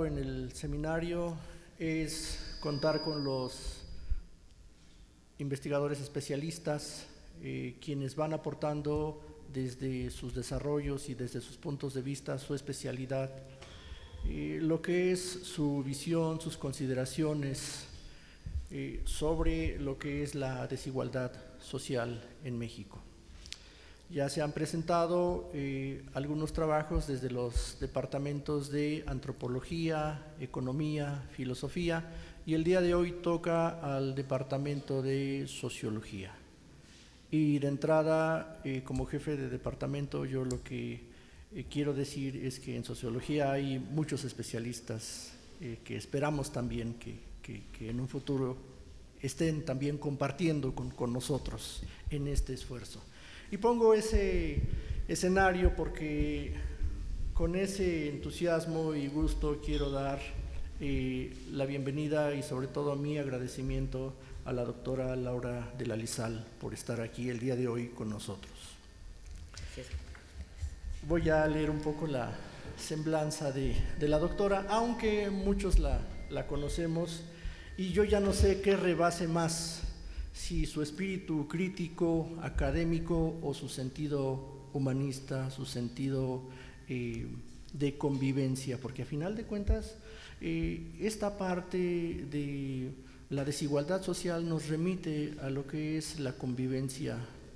en el seminario es contar con los investigadores especialistas, quienes van aportando desde sus desarrollos y desde sus puntos de vista su especialidad, lo que es su visión, sus consideraciones sobre lo que es la desigualdad social en México. Ya se han presentado algunos trabajos desde los departamentos de Antropología, Economía, Filosofía, y el día de hoy toca al departamento de Sociología. Y de entrada, como jefe de departamento, yo lo que quiero decir es que en Sociología hay muchos especialistas que esperamos también que en un futuro estén también compartiendo con nosotros en este esfuerzo. Y pongo ese escenario porque con ese entusiasmo y gusto quiero dar la bienvenida y sobre todo mi agradecimiento a la doctora Laura de la Lizal por estar aquí el día de hoy con nosotros. Voy a leer un poco la semblanza de la doctora, aunque muchos la conocemos, y yo ya no sé qué rebase más, si su espíritu crítico, académico o su sentido humanista, su sentido de convivencia, porque a final de cuentas esta parte de la desigualdad social nos remite a lo que es la convivencia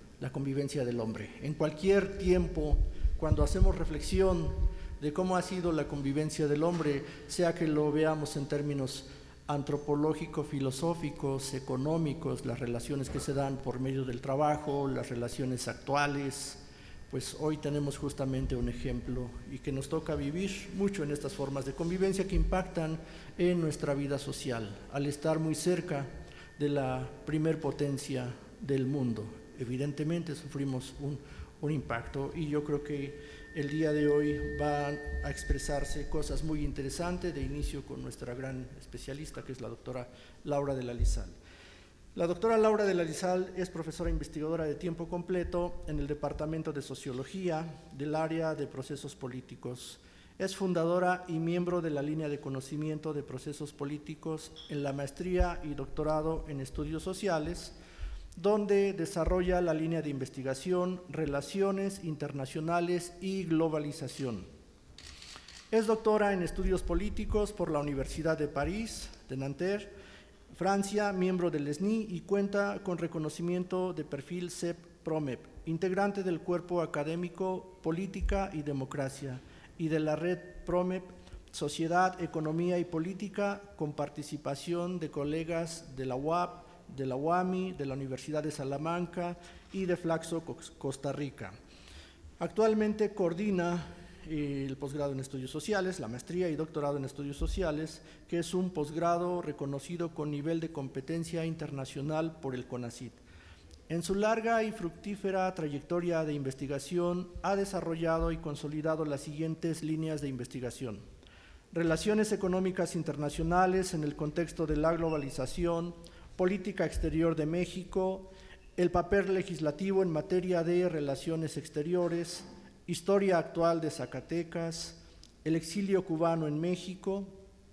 del hombre. En cualquier tiempo, cuando hacemos reflexión de cómo ha sido la convivencia del hombre, sea que lo veamos en términos antropológicos, filosóficos, económicos, las relaciones que se dan por medio del trabajo, las relaciones actuales, pues hoy tenemos justamente un ejemplo y que nos toca vivir mucho en estas formas de convivencia que impactan en nuestra vida social, al estar muy cerca de la primer potencia del mundo. Evidentemente sufrimos un impacto y yo creo que el día de hoy van a expresarse cosas muy interesantes, de inicio con nuestra gran especialista, que es la doctora Laura de la Lizal. La doctora Laura de la Lizal es profesora investigadora de tiempo completo en el Departamento de Sociología del área de procesos políticos. Es fundadora y miembro de la línea de conocimiento de procesos políticos en la maestría y doctorado en estudios sociales, donde desarrolla la línea de investigación, relaciones internacionales y globalización. Es doctora en estudios políticos por la Universidad de París, de Nanterre, Francia, miembro del SNI y cuenta con reconocimiento de perfil CEP-PROMEP, integrante del cuerpo académico Política y Democracia y de la red PROMEP, Sociedad, Economía y Política, con participación de colegas de la UAP, de la UAMI, de la Universidad de Salamanca y de Flaxo, Costa Rica. Actualmente coordina el posgrado en estudios sociales, la maestría y doctorado en estudios sociales, que es un posgrado reconocido con nivel de competencia internacional por el CONACYT. En su larga y fructífera trayectoria de investigación ha desarrollado y consolidado las siguientes líneas de investigación: relaciones económicas internacionales en el contexto de la globalización, política exterior de México, el papel legislativo en materia de relaciones exteriores, historia actual de Zacatecas, el exilio cubano en México.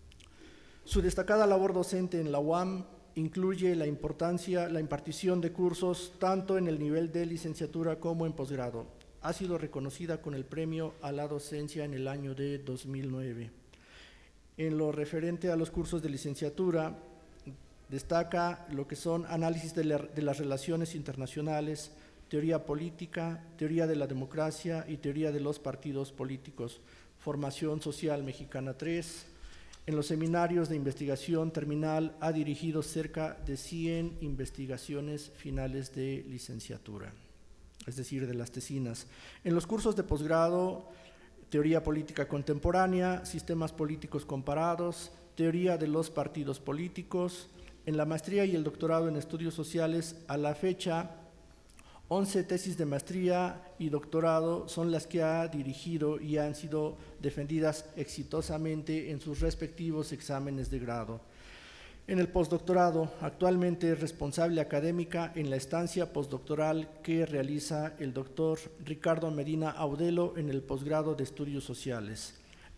Su destacada labor docente en la UAM incluye la impartición de cursos tanto en el nivel de licenciatura como en posgrado. Ha sido reconocida con el premio a la docencia en el año de 2009. En lo referente a los cursos de licenciatura, destaca lo que son análisis de las relaciones internacionales, teoría política, teoría de la democracia y teoría de los partidos políticos, formación social mexicana 3. En los seminarios de investigación terminal ha dirigido cerca de 100 investigaciones finales de licenciatura, es decir, de las tesinas. En los cursos de posgrado, teoría política contemporánea, sistemas políticos comparados, teoría de los partidos políticos. En la maestría y el doctorado en estudios sociales, a la fecha, 11 tesis de maestría y doctorado son las que ha dirigido y han sido defendidas exitosamente en sus respectivos exámenes de grado. En el postdoctorado, actualmente es responsable académica en la estancia postdoctoral que realiza el doctor Ricardo Medina Audelo en el posgrado de estudios sociales.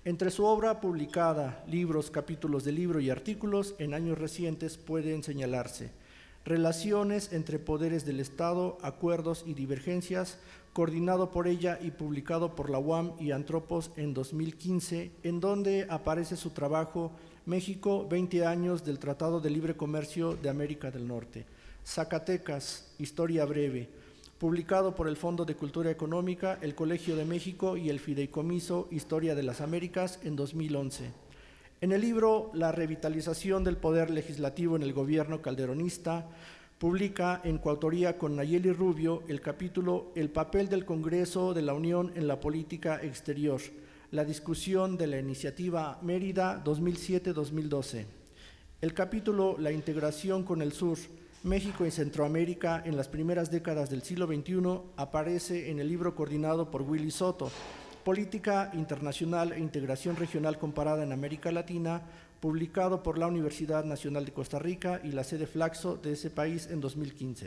Entre su obra publicada, libros, capítulos de libro y artículos en años recientes pueden señalarse Relaciones entre poderes del Estado, acuerdos y divergencias, coordinado por ella y publicado por la UAM y Antropos en 2015, en donde aparece su trabajo México, 20 años del Tratado de Libre Comercio de América del Norte. Zacatecas, historia breve, publicado por el Fondo de Cultura Económica, el Colegio de México y el Fideicomiso Historia de las Américas en 2011. En el libro La revitalización del poder legislativo en el gobierno calderonista, publica en coautoría con Nayeli Rubio el capítulo El papel del Congreso de la Unión en la política exterior, la discusión de la iniciativa Mérida 2007-2012. El capítulo La integración con el sur, México y Centroamérica en las primeras décadas del siglo XXI aparece en el libro coordinado por Willy Soto, Política Internacional e Integración Regional Comparada en América Latina, publicado por la Universidad Nacional de Costa Rica y la sede Flaxo de ese país en 2015.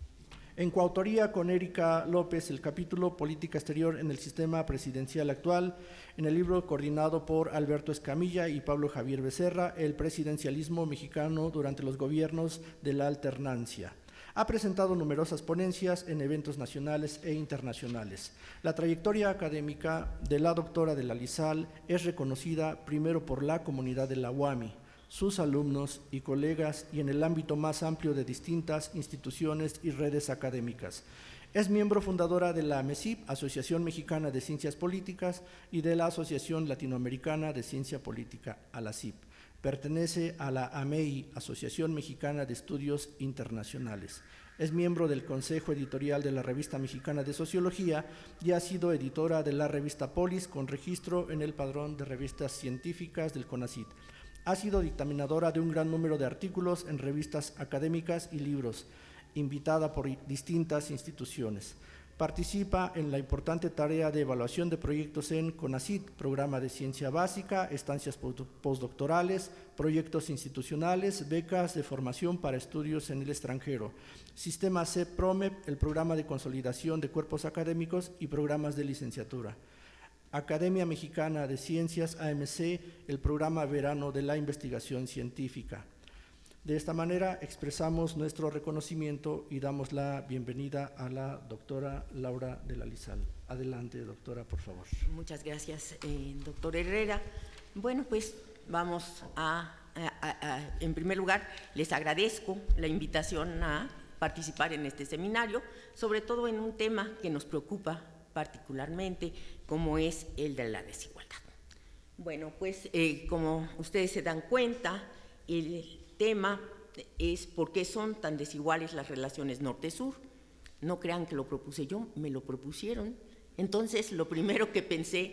En coautoría con Erika López, el capítulo Política Exterior en el Sistema Presidencial Actual, en el libro coordinado por Alberto Escamilla y Pablo Javier Becerra, El presidencialismo mexicano durante los gobiernos de la alternancia. Ha presentado numerosas ponencias en eventos nacionales e internacionales. La trayectoria académica de la doctora de la Lizal es reconocida primero por la comunidad de la UAMI, sus alumnos y colegas, y en el ámbito más amplio de distintas instituciones y redes académicas. Es miembro fundadora de la AMECIP, Asociación Mexicana de Ciencias Políticas, y de la Asociación Latinoamericana de Ciencia Política, ALACIP. Pertenece a la AMEI, Asociación Mexicana de Estudios Internacionales. Es miembro del Consejo Editorial de la Revista Mexicana de Sociología y ha sido editora de la revista Polis con registro en el Padrón de Revistas Científicas del CONACYT. Ha sido dictaminadora de un gran número de artículos en revistas académicas y libros, invitada por distintas instituciones. Participa en la importante tarea de evaluación de proyectos en CONACYT, Programa de Ciencia Básica, estancias postdoctorales, proyectos institucionales, becas de formación para estudios en el extranjero, Sistema CEP-PROMEP, el Programa de Consolidación de Cuerpos Académicos y programas de licenciatura. Academia Mexicana de Ciencias, AMC, el Programa Verano de la Investigación Científica. De esta manera expresamos nuestro reconocimiento y damos la bienvenida a la doctora Laura de la Lizal. Adelante, doctora, por favor. Muchas gracias, doctor Herrera. Bueno, pues vamos en primer lugar, les agradezco la invitación a participar en este seminario, sobre todo en un tema que nos preocupa particularmente, como es el de la desigualdad. Bueno, pues como ustedes se dan cuenta, el tema es por qué son tan desiguales las relaciones norte-sur. No crean que lo propuse yo, me lo propusieron. Entonces, lo primero que pensé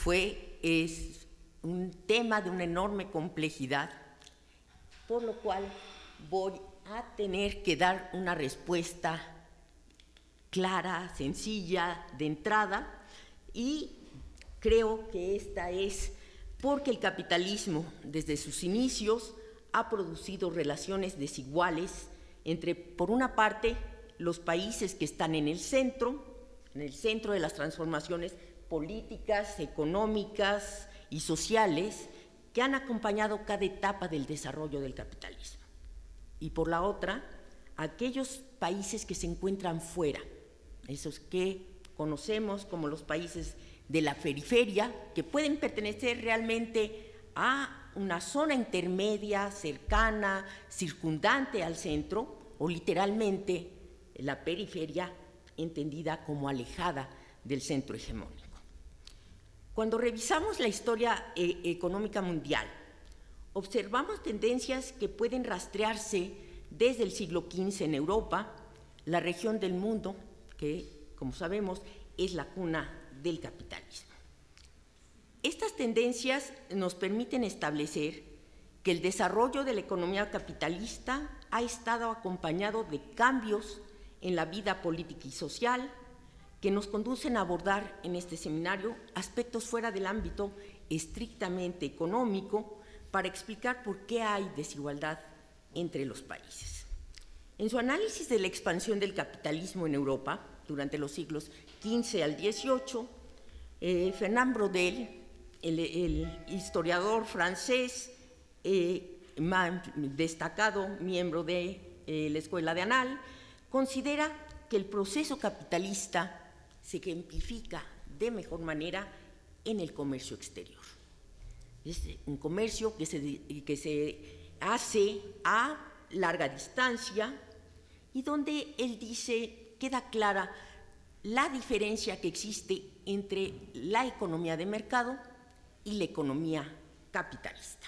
es un tema de una enorme complejidad, por lo cual voy a tener que dar una respuesta clara, sencilla, de entrada, y creo que esta es porque el capitalismo, desde sus inicios, ha producido relaciones desiguales entre, por una parte, los países que están en el centro de las transformaciones políticas, económicas y sociales que han acompañado cada etapa del desarrollo del capitalismo. Y por la otra, aquellos países que se encuentran fuera, esos que conocemos como los países de la periferia, que pueden pertenecer realmente a una zona intermedia, cercana, circundante al centro, o literalmente la periferia entendida como alejada del centro hegemónico. Cuando revisamos la historia económica mundial, observamos tendencias que pueden rastrearse desde el siglo XV en Europa, la región del mundo que, como sabemos, es la cuna del capitalismo. Estas tendencias nos permiten establecer que el desarrollo de la economía capitalista ha estado acompañado de cambios en la vida política y social que nos conducen a abordar en este seminario aspectos fuera del ámbito estrictamente económico para explicar por qué hay desigualdad entre los países. En su análisis de la expansión del capitalismo en Europa durante los siglos XV al XVIII, Fernand Braudel el historiador francés, destacado miembro de la Escuela de Anal, considera que el proceso capitalista se ejemplifica de mejor manera en el comercio exterior. Es un comercio que se hace a larga distancia y donde él dice, queda clara la diferencia que existe entre la economía de mercado y la economía capitalista.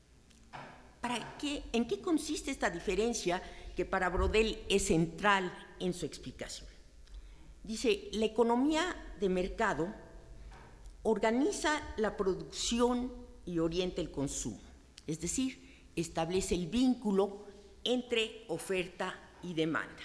¿En qué consiste esta diferencia que para Braudel es central en su explicación? Dice, la economía de mercado organiza la producción y orienta el consumo, es decir, establece el vínculo entre oferta y demanda.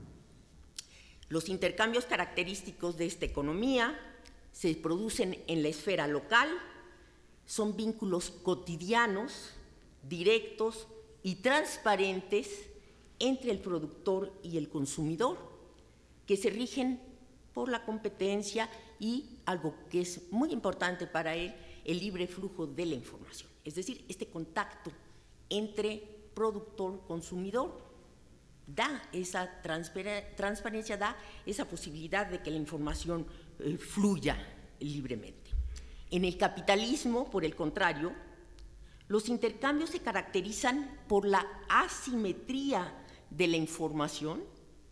Los intercambios característicos de esta economía se producen en la esfera local, son vínculos cotidianos, directos y transparentes entre el productor y el consumidor, que se rigen por la competencia y, algo que es muy importante para él, el libre flujo de la información. Es decir, este contacto entre productor-consumidor da esa transparencia, da esa posibilidad de que la información fluya libremente. En el capitalismo, por el contrario, los intercambios se caracterizan por la asimetría de la información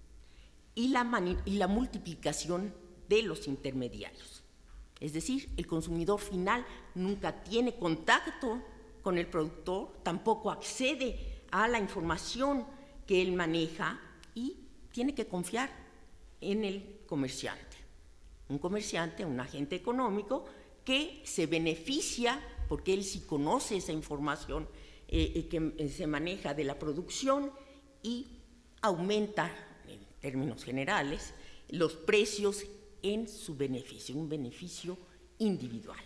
y la multiplicación de los intermediarios. Es decir, el consumidor final nunca tiene contacto con el productor, tampoco accede a la información que él maneja y tiene que confiar en el comerciante. Un comerciante, un agente económico que se beneficia porque él sí conoce esa información que se maneja de la producción y aumenta, en términos generales, los precios en su beneficio, un beneficio individual.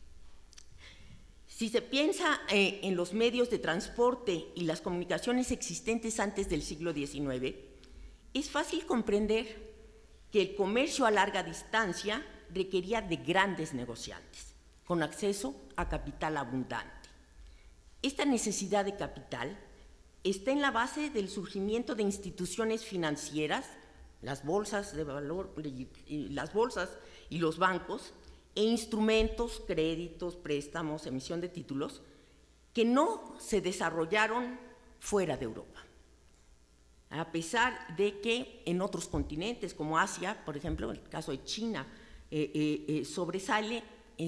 Si se piensa en los medios de transporte y las comunicaciones existentes antes del siglo XIX, es fácil comprender que el comercio a larga distancia requería de grandes negociantes, con acceso a capital abundante. Esta necesidad de capital está en la base del surgimiento de instituciones financieras, las bolsas de valor, las bolsas y los bancos, e instrumentos, créditos, préstamos, emisión de títulos, que no se desarrollaron fuera de Europa. A pesar de que en otros continentes, como Asia, por ejemplo, el caso de China, sobresale,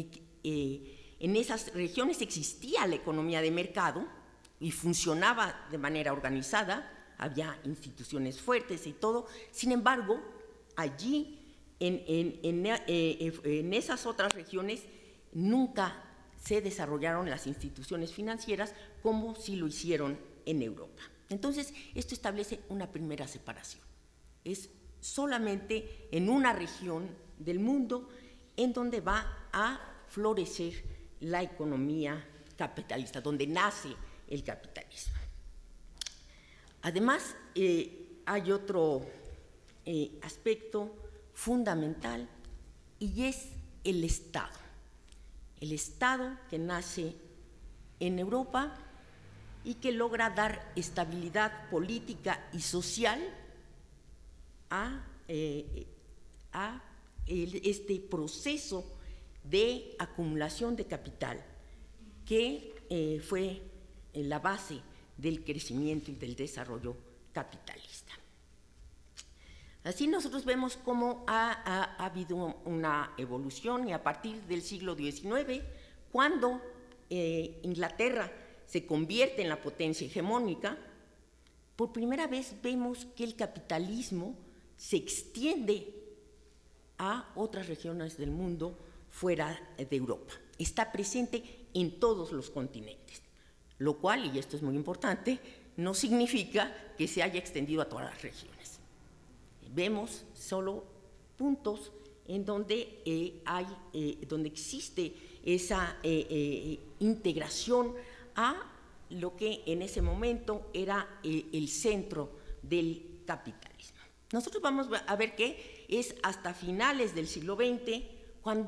en esas regiones existía la economía de mercado y funcionaba de manera organizada, había instituciones fuertes y todo. Sin embargo, allí, en esas otras regiones, nunca se desarrollaron las instituciones financieras como sí lo hicieron en Europa. Entonces, esto establece una primera separación. Es solamente en una región del mundo en donde va a florecer la economía capitalista, donde nace el capitalismo. Además, hay otro aspecto fundamental y es el Estado. El Estado que nace en Europa y que logra dar estabilidad política y social a este proceso de acumulación de capital que fue la base del crecimiento y del desarrollo capitalista. Así nosotros vemos cómo ha habido una evolución y a partir del siglo XIX, cuando Inglaterra se convierte en la potencia hegemónica, por primera vez vemos que el capitalismo se extiende a otras regiones del mundo fuera de Europa. Está presente en todos los continentes, lo cual, y esto es muy importante, no significa que se haya extendido a todas las regiones. Vemos solo puntos en donde donde existe esa integración a lo que en ese momento era el centro del capitalismo. Nosotros vamos a ver que es hasta finales del siglo XX cuando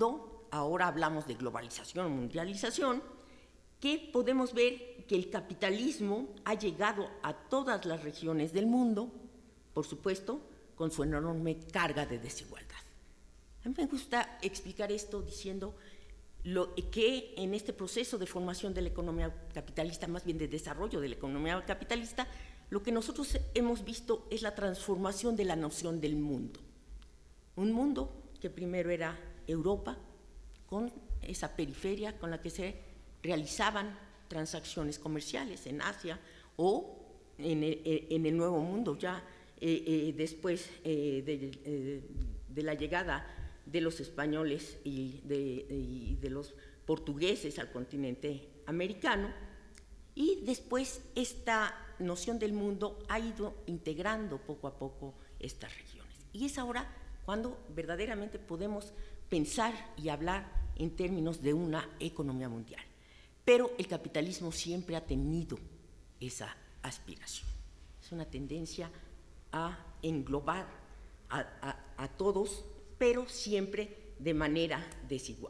ahora hablamos de globalización, mundialización, que podemos ver que el capitalismo ha llegado a todas las regiones del mundo, por supuesto, con su enorme carga de desigualdad. A mí me gusta explicar esto diciendo que en este proceso de formación de la economía capitalista, más bien de desarrollo de la economía capitalista, lo que nosotros hemos visto es la transformación de la noción del mundo. Un mundo que primero era Europa, con esa periferia con la que se realizaban transacciones comerciales en Asia o en el Nuevo Mundo, ya después de la llegada de los españoles y de los portugueses al continente americano, y después esta noción del mundo ha ido integrando poco a poco estas regiones. Y es ahora cuando verdaderamente podemos pensar y hablar en términos de una economía mundial. Pero el capitalismo siempre ha tenido esa aspiración. Es una tendencia a englobar a todos, pero siempre de manera desigual.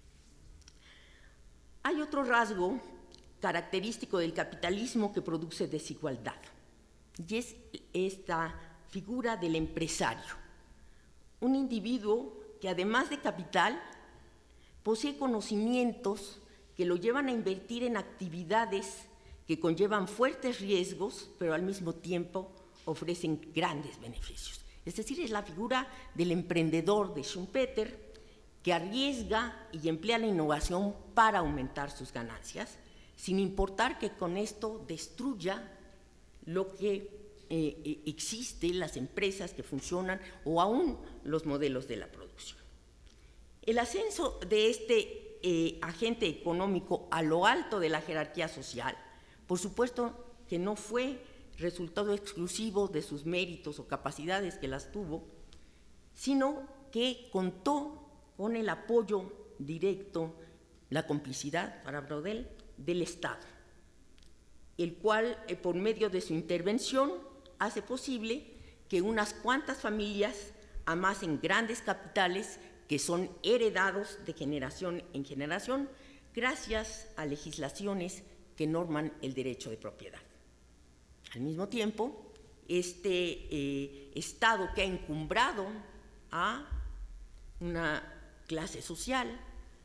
Hay otro rasgo característico del capitalismo que produce desigualdad, y es esta figura del empresario, un individuo que además de capital posee conocimientos que lo llevan a invertir en actividades que conllevan fuertes riesgos, pero al mismo tiempo ofrecen grandes beneficios. Es decir, es la figura del emprendedor de Schumpeter, que arriesga y emplea la innovación para aumentar sus ganancias, sin importar que con esto destruya lo que existe, las empresas que funcionan o aún los modelos de la producción. El ascenso de este agente económico a lo alto de la jerarquía social, por supuesto que no fue resultado exclusivo de sus méritos o capacidades, que las tuvo, sino que contó con el apoyo directo, la complicidad, para Braudel, del Estado, el cual, por medio de su intervención, hace posible que unas cuantas familias amasen grandes capitales que son heredados de generación en generación gracias a legislaciones que norman el derecho de propiedad. Al mismo tiempo, este Estado que ha encumbrado a una clase social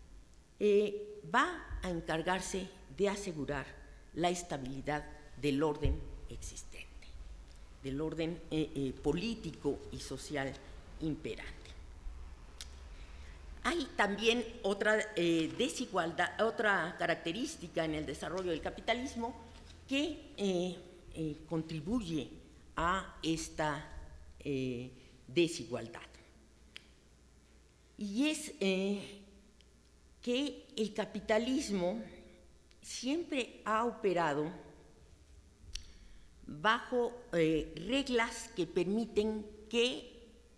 va a encargarse de asegurar la estabilidad del orden existente, del orden político y social imperante. Hay también otra desigualdad, otra característica en el desarrollo del capitalismo que contribuye a esta desigualdad. Y es que el capitalismo siempre ha operado bajo reglas que permiten que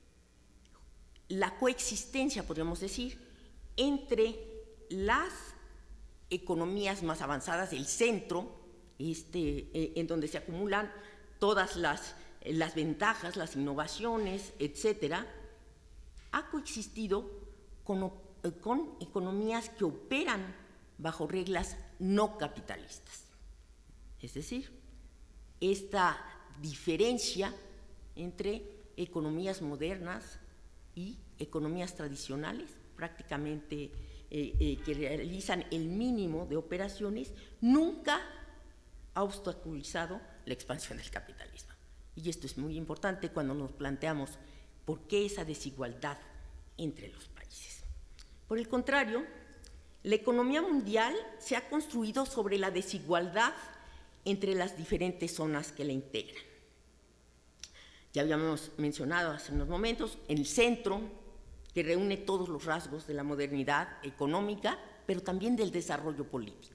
la coexistencia, podríamos decir, entre las economías más avanzadas, el centro, en donde se acumulan todas las ventajas, las innovaciones, etcétera, ha coexistido con economías que operan bajo reglas no capitalistas. Es decir, esta diferencia entre economías modernas y economías tradicionales, prácticamente que realizan el mínimo de operaciones, nunca ha obstaculizado la expansión del capitalismo. Y esto es muy importante cuando nos planteamos por qué esa desigualdad entre los países. Por el contrario, la economía mundial se ha construido sobre la desigualdad entre las diferentes zonas que la integran. Ya habíamos mencionado hace unos momentos el centro, que reúne todos los rasgos de la modernidad económica, pero también del desarrollo político.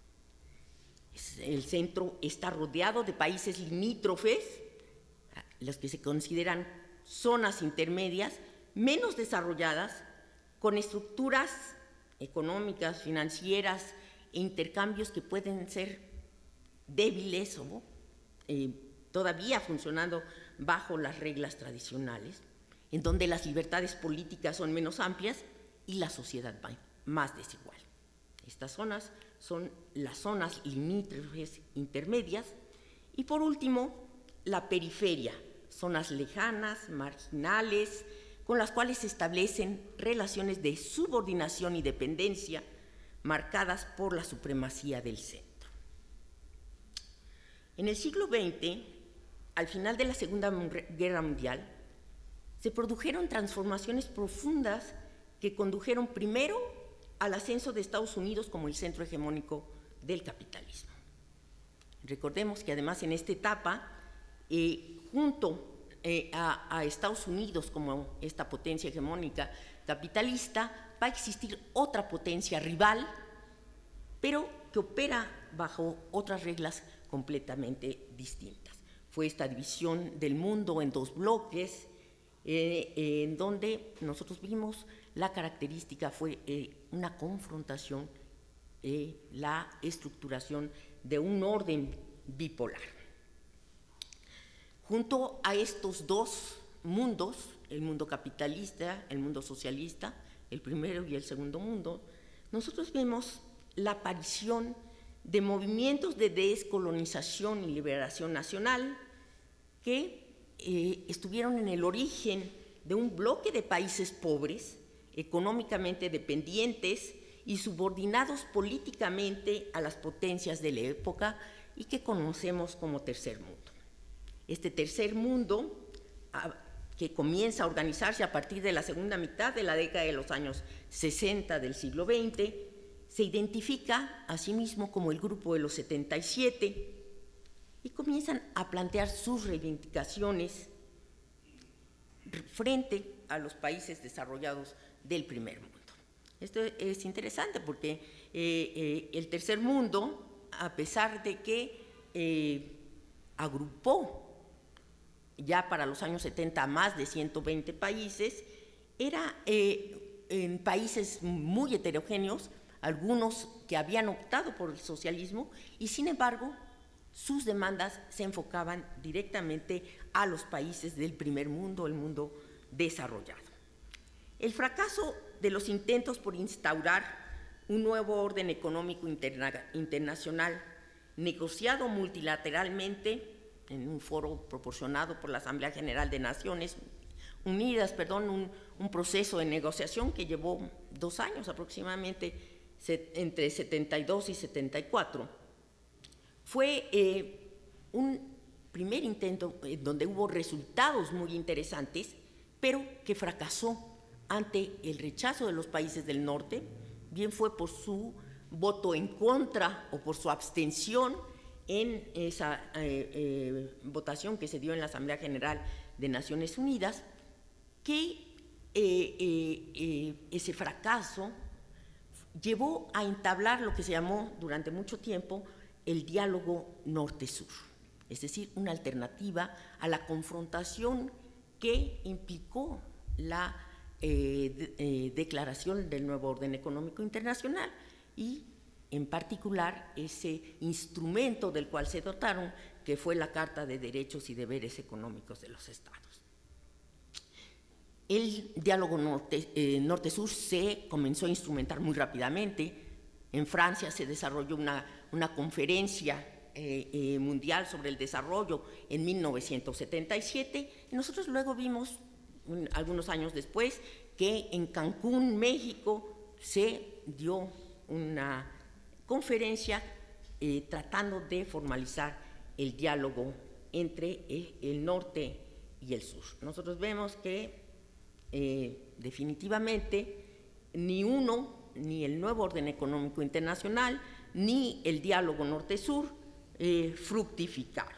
El centro está rodeado de países limítrofes, los que se consideran zonas intermedias, menos desarrolladas, con estructuras económicas, financieras e intercambios que pueden ser débiles o todavía funcionando bajo las reglas tradicionales, en donde las libertades políticas son menos amplias y la sociedad va más desigual. Estas zonas son las zonas limítrofes intermedias y, por último, la periferia, zonas lejanas, marginales, con las cuales se establecen relaciones de subordinación y dependencia marcadas por la supremacía del centro. En el siglo XX, al final de la Segunda Guerra Mundial, se produjeron transformaciones profundas que condujeron primero al ascenso de Estados Unidos como el centro hegemónico del capitalismo. Recordemos que además en esta etapa, junto a Estados Unidos como esta potencia hegemónica capitalista, va a existir otra potencia rival, pero que opera bajo otras reglas completamente distintas. Fue esta división del mundo en dos bloques, en donde nosotros vimos la característica fue una confrontación, la estructuración de un orden bipolar. Junto a estos dos mundos, el mundo capitalista, el mundo socialista, el primero y el segundo mundo, nosotros vemos la aparición de movimientos de descolonización y liberación nacional que estuvieron en el origen de un bloque de países pobres, económicamente dependientes y subordinados políticamente a las potencias de la época y que conocemos como tercer mundo. Este tercer mundo, que comienza a organizarse a partir de la segunda mitad de la década de los años 60 del siglo XX, se identifica a sí mismo como el grupo de los 77 y comienzan a plantear sus reivindicaciones frente a los países desarrollados del primer mundo. Esto es interesante porque el tercer mundo, a pesar de que agrupó ya para los años 70 a más de 120 países, era en países muy heterogéneos, algunos que habían optado por el socialismo y sin embargo sus demandas se enfocaban directamente a los países del primer mundo, el mundo desarrollado. El fracaso de los intentos por instaurar un nuevo orden económico internacional negociado multilateralmente en un foro proporcionado por la Asamblea General de Naciones Unidas, un proceso de negociación que llevó 2 años aproximadamente, entre 72 y 74, fue un primer intento donde hubo resultados muy interesantes, pero que fracasó ante el rechazo de los países del norte, bien fue por su voto en contra o por su abstención en esa votación que se dio en la Asamblea General de Naciones Unidas, que ese fracaso llevó a entablar lo que se llamó durante mucho tiempo el diálogo norte-sur, es decir, una alternativa a la confrontación que implicó la declaración del nuevo orden económico internacional y en particular ese instrumento del cual se dotaron, que fue la Carta de Derechos y Deberes Económicos de los Estados. El diálogo norte-sur se comenzó a instrumentar muy rápidamente. En Francia se desarrolló una conferencia mundial sobre el desarrollo en 1977 y nosotros luego vimos, algunos años después, que en Cancún, México, se dio una conferencia tratando de formalizar el diálogo entre el norte y el sur. Nosotros vemos que definitivamente ni uno, ni el nuevo orden económico internacional, ni el diálogo norte-sur fructificaron.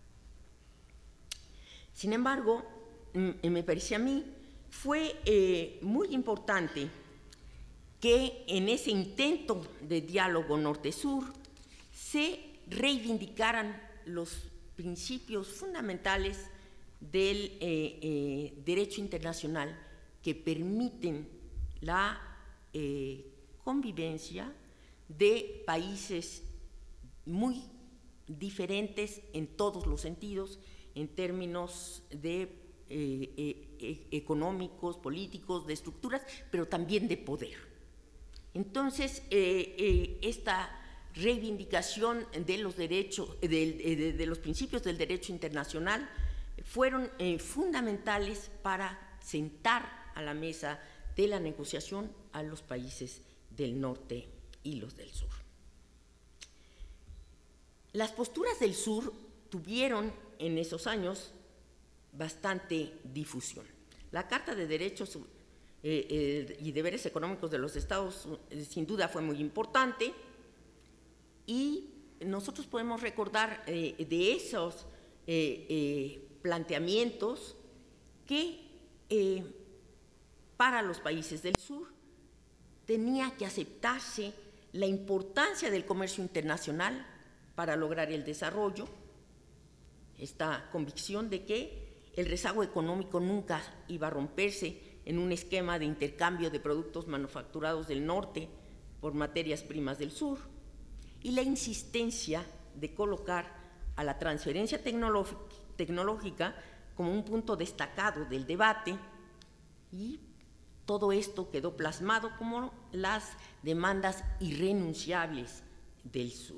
Sin embargo, me parece a mí, fue muy importante que en ese intento de diálogo norte-sur se reivindicaran los principios fundamentales del derecho internacional que permiten la convivencia de países muy diferentes en todos los sentidos, en términos de económicos, políticos, de estructuras, pero también de poder. Entonces, esta reivindicación de los derechos, de los principios del derecho internacional fueron fundamentales para sentar a la mesa de la negociación a los países del norte y los del sur. Las posturas del sur tuvieron en esos años bastante difusión. La Carta de Derechos y Deberes Económicos de los Estados sin duda fue muy importante, y nosotros podemos recordar de esos planteamientos que para los países del sur tenía que aceptarse la importancia del comercio internacional para lograr el desarrollo, esta convicción de que el rezago económico nunca iba a romperse en un esquema de intercambio de productos manufacturados del norte por materias primas del sur, y la insistencia de colocar a la transferencia tecnológica como un punto destacado del debate, y todo esto quedó plasmado como las demandas irrenunciables del sur.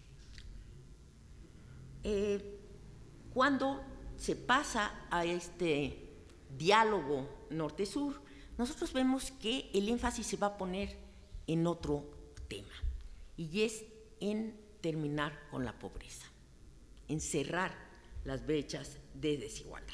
Cuando se pasa a este diálogo norte-sur, nosotros vemos que el énfasis se va a poner en otro tema, y es en terminar con la pobreza, en cerrar las brechas de desigualdad.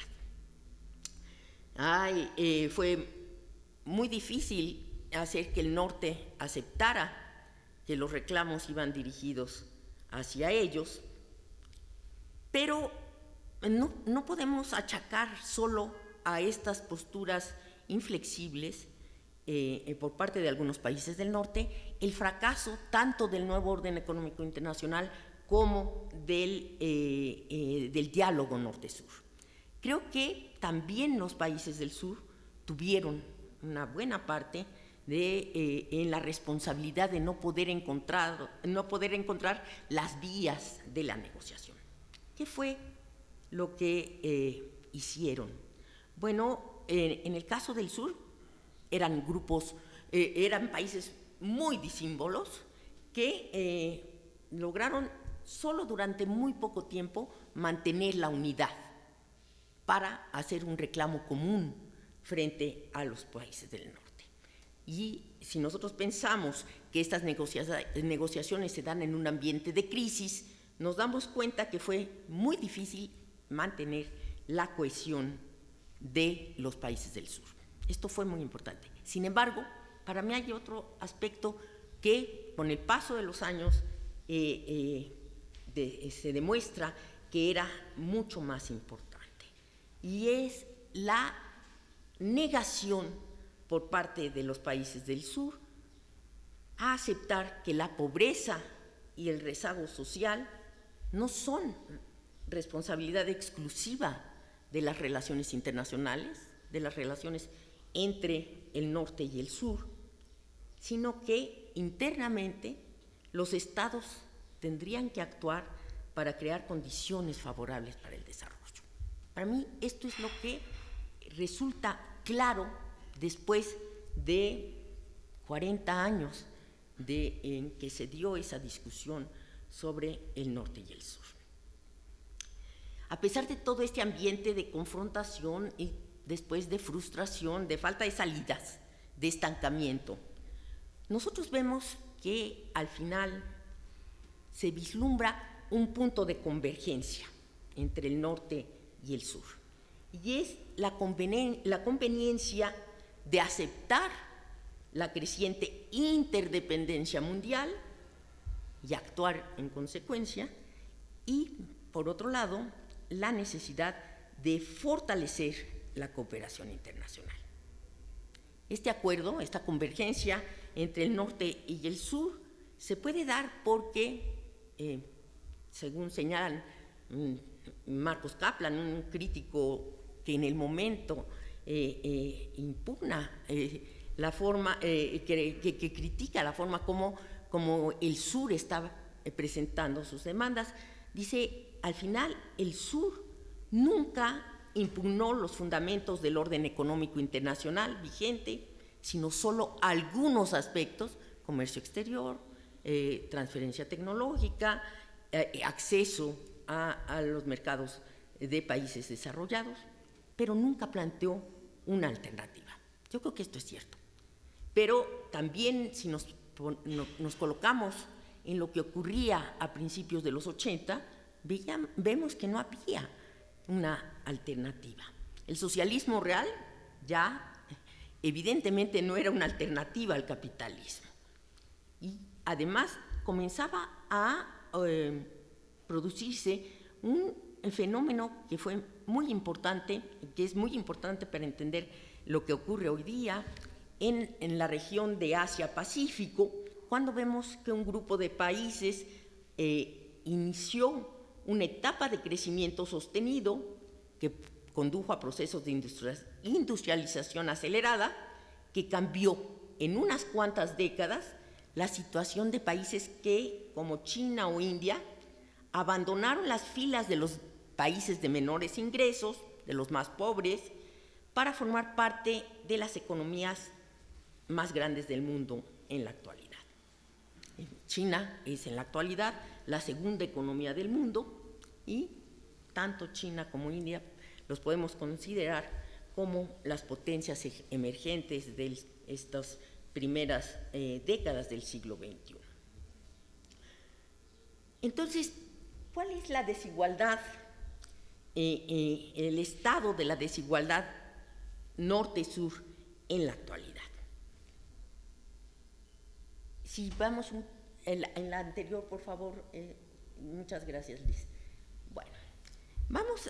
Fue muy difícil hacer que el norte aceptara que los reclamos iban dirigidos hacia ellos, pero no podemos achacar solo a estas posturas inflexibles por parte de algunos países del norte el fracaso tanto del nuevo orden económico internacional como del diálogo norte-sur. Creo que también los países del sur tuvieron una buena parte en la responsabilidad de no poder encontrar las vías de la negociación. ¿Qué fue lo que hicieron? Bueno, en el caso del sur eran países muy disímbolos que lograron solo durante muy poco tiempo mantener la unidad para hacer un reclamo común frente a los países del norte. Y si nosotros pensamos que estas negociaciones se dan en un ambiente de crisis, nos damos cuenta que fue muy difícil mantener la cohesión de los países del sur. Esto fue muy importante. Sin embargo, para mí hay otro aspecto que con el paso de los años se demuestra que era mucho más importante, y es la negación por parte de los países del sur a aceptar que la pobreza y el rezago social no son responsabilidad exclusiva de las relaciones internacionales, de las relaciones entre el norte y el sur, sino que internamente los estados tendrían que actuar para crear condiciones favorables para el desarrollo. Para mí esto es lo que resulta claro después de 40 años en que se dio esa discusión sobre el norte y el sur. A pesar de todo este ambiente de confrontación y después de frustración, de falta de salidas, de estancamiento, nosotros vemos que al final se vislumbra un punto de convergencia entre el norte y el sur, y es la conveniencia de aceptar la creciente interdependencia mundial y actuar en consecuencia, y por otro lado, la necesidad de fortalecer la cooperación internacional. Este acuerdo, esta convergencia entre el norte y el sur, se puede dar porque, según señalan Marcos Kaplan, un crítico que en el momento impugna la forma, que critica la forma como el sur está presentando sus demandas, dice: al final el sur nunca impugnó los fundamentos del orden económico internacional vigente, sino solo algunos aspectos comercio exterior, transferencia tecnológica, acceso a los mercados de países desarrollados, pero nunca planteó una alternativa. Yo creo que esto es cierto. Pero también si nos colocamos en lo que ocurría a principios de los 80, vemos que no había una alternativa. El socialismo real ya evidentemente no era una alternativa al capitalismo. Y además comenzaba a producirse un fenómeno que fue muy importante, que es muy importante para entender lo que ocurre hoy día en la región de Asia-Pacífico, cuando vemos que un grupo de países inició una etapa de crecimiento sostenido que condujo a procesos de industrialización acelerada, que cambió en unas cuantas décadas la situación de países que, como China o India, abandonaron las filas de los países de menores ingresos, de los más pobres, para formar parte de las economías más grandes del mundo en la actualidad. China es en la actualidad la segunda economía del mundo y tanto China como India los podemos considerar como las potencias emergentes de estas primeras décadas del siglo XXI. Entonces, ¿cuál es la desigualdad, el estado de la desigualdad norte-sur en la actualidad? Si vamos en la anterior, por favor, muchas gracias, Liz. Bueno, vamos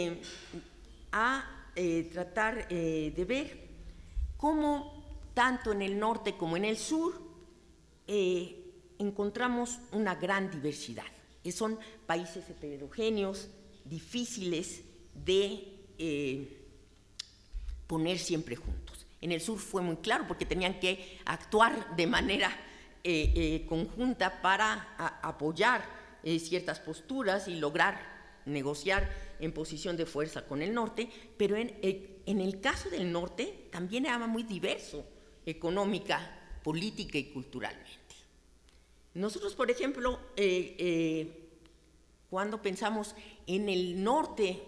a tratar de ver cómo tanto en el norte como en el sur encontramos una gran diversidad. Son países heterogéneos, difíciles de poner siempre juntos. En el sur fue muy claro porque tenían que actuar de manera conjunta para apoyar ciertas posturas y lograr negociar en posición de fuerza con el norte, pero en el caso del norte también era muy diverso económica, política y culturalmente. Nosotros, por ejemplo, cuando pensamos en el norte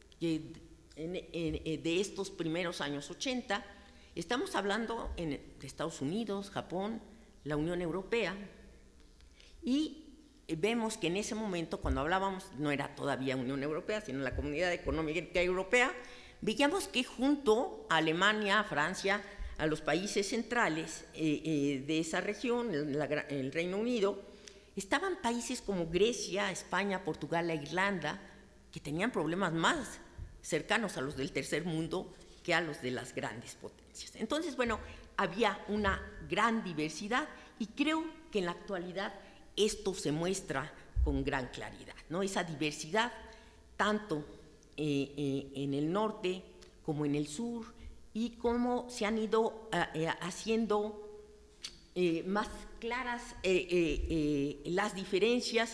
de estos primeros años 80, estamos hablando de Estados Unidos, Japón, la Unión Europea, y vemos que en ese momento, cuando hablábamos, no era todavía Unión Europea, sino la Comunidad Económica Europea, veíamos que junto a Alemania, a Francia, a los países centrales de esa región, el Reino Unido, estaban países como Grecia, España, Portugal e Irlanda, que tenían problemas más cercanos a los del tercer mundo que a los de las grandes potencias. Entonces, bueno, había una gran diversidad y creo que en la actualidad esto se muestra con gran claridad, ¿no? Esa diversidad tanto en el norte como en el sur, y cómo se han ido haciendo más claras las diferencias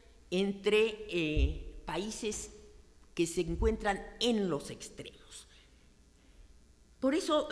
entre países que se encuentran en los extremos. Por eso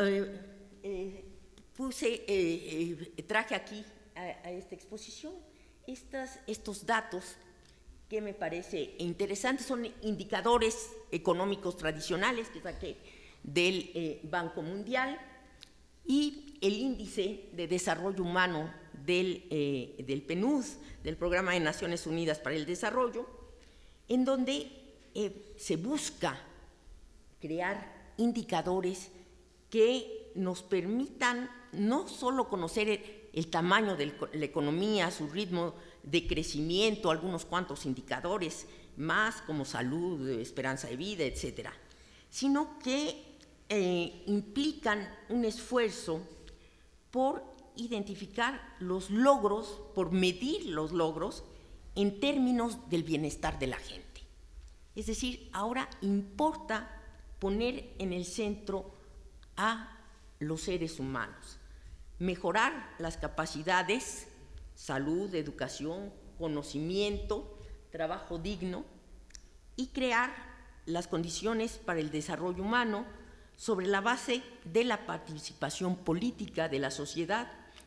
traje aquí a esta exposición estos datos que me parece interesantes. Son indicadores económicos tradicionales que saqué del Banco Mundial y el índice de desarrollo humano del PNUD, del Programa de Naciones Unidas para el Desarrollo, en donde se busca crear indicadores que nos permitan no solo conocer el tamaño de la economía, su ritmo de crecimiento, algunos cuantos indicadores más como salud, esperanza de vida, etcétera, sino que implican un esfuerzo por identificar los logros, por medir los logros en términos del bienestar de la gente. Es decir, ahora importa poner en el centro a los seres humanos, mejorar las capacidades, salud, educación, conocimiento, trabajo digno y crear las condiciones para el desarrollo humano sobre la base de la participación política de la sociedad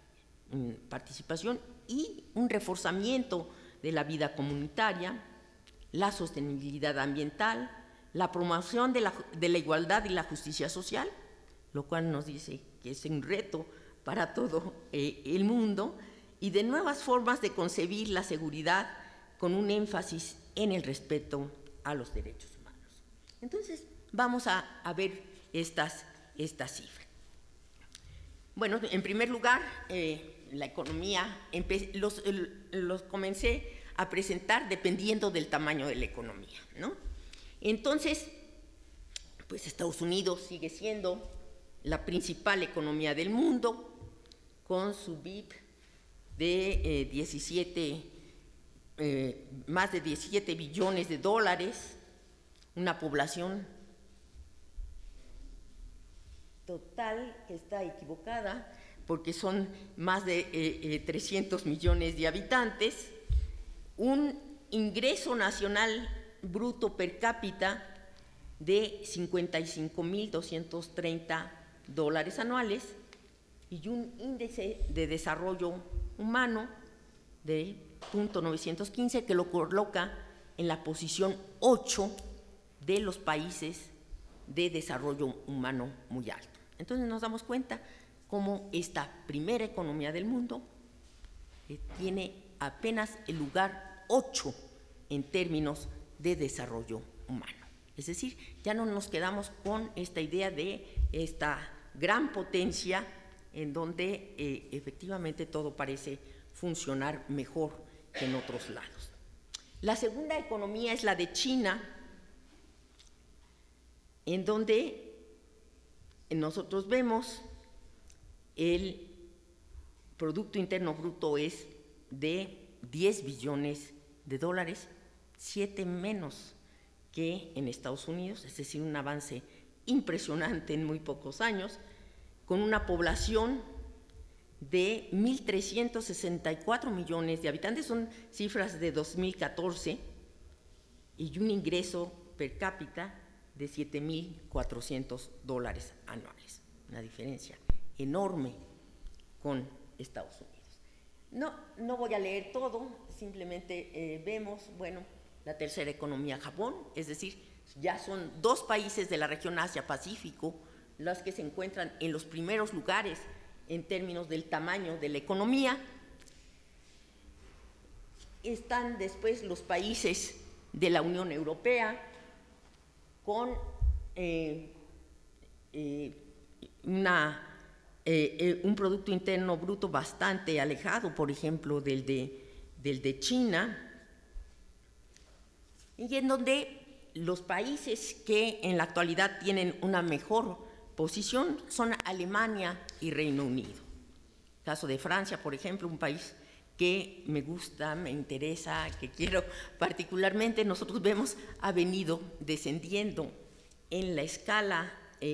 participación y un reforzamiento de la vida comunitaria, la sostenibilidad ambiental, la promoción de la igualdad y la justicia social, lo cual nos dice que es un reto para todo el mundo, y de nuevas formas de concebir la seguridad con un énfasis en el respeto a los derechos humanos. Entonces, vamos a ver estas cifras. Bueno, en primer lugar, la economía, los comencé a presentar dependiendo del tamaño de la economía, ¿no? Entonces, pues Estados Unidos sigue siendo la principal economía del mundo, con su PIB de más de 17 billones de dólares, una población total que está equivocada, porque son más de 300 millones de habitantes, un ingreso nacional bruto per cápita de $55,230 anuales y un índice de desarrollo humano de 0.915 que lo coloca en la posición 8 de los países de desarrollo humano muy alto. Entonces nos damos cuenta cómo esta primera economía del mundo tiene apenas el lugar 8 en términos de desarrollo humano. Es decir, ya no nos quedamos con esta idea de esta gran potencia en donde efectivamente todo parece funcionar mejor que en otros lados. La segunda economía es la de China, en donde nosotros vemos el Producto Interno Bruto es de 10 billones de dólares, 7 menos que en Estados Unidos, es decir, un avance impresionante en muy pocos años, con una población de 1.364 millones de habitantes, son cifras de 2014, y un ingreso per cápita de $7,400 anuales, una diferencia enorme con Estados Unidos. No voy a leer todo, simplemente vemos, bueno, la tercera economía, Japón, es decir, ya son 2 países de la región Asia-Pacífico los que se encuentran en los primeros lugares en términos del tamaño de la economía. Están después los países de la Unión Europea con un Producto Interno Bruto bastante alejado, por ejemplo, del de China, y en donde los países que en la actualidad tienen una mejor posición son Alemania y Reino Unido. El caso de Francia, por ejemplo, un país que me gusta, me interesa, que quiero particularmente, nosotros vemos ha venido descendiendo en la escala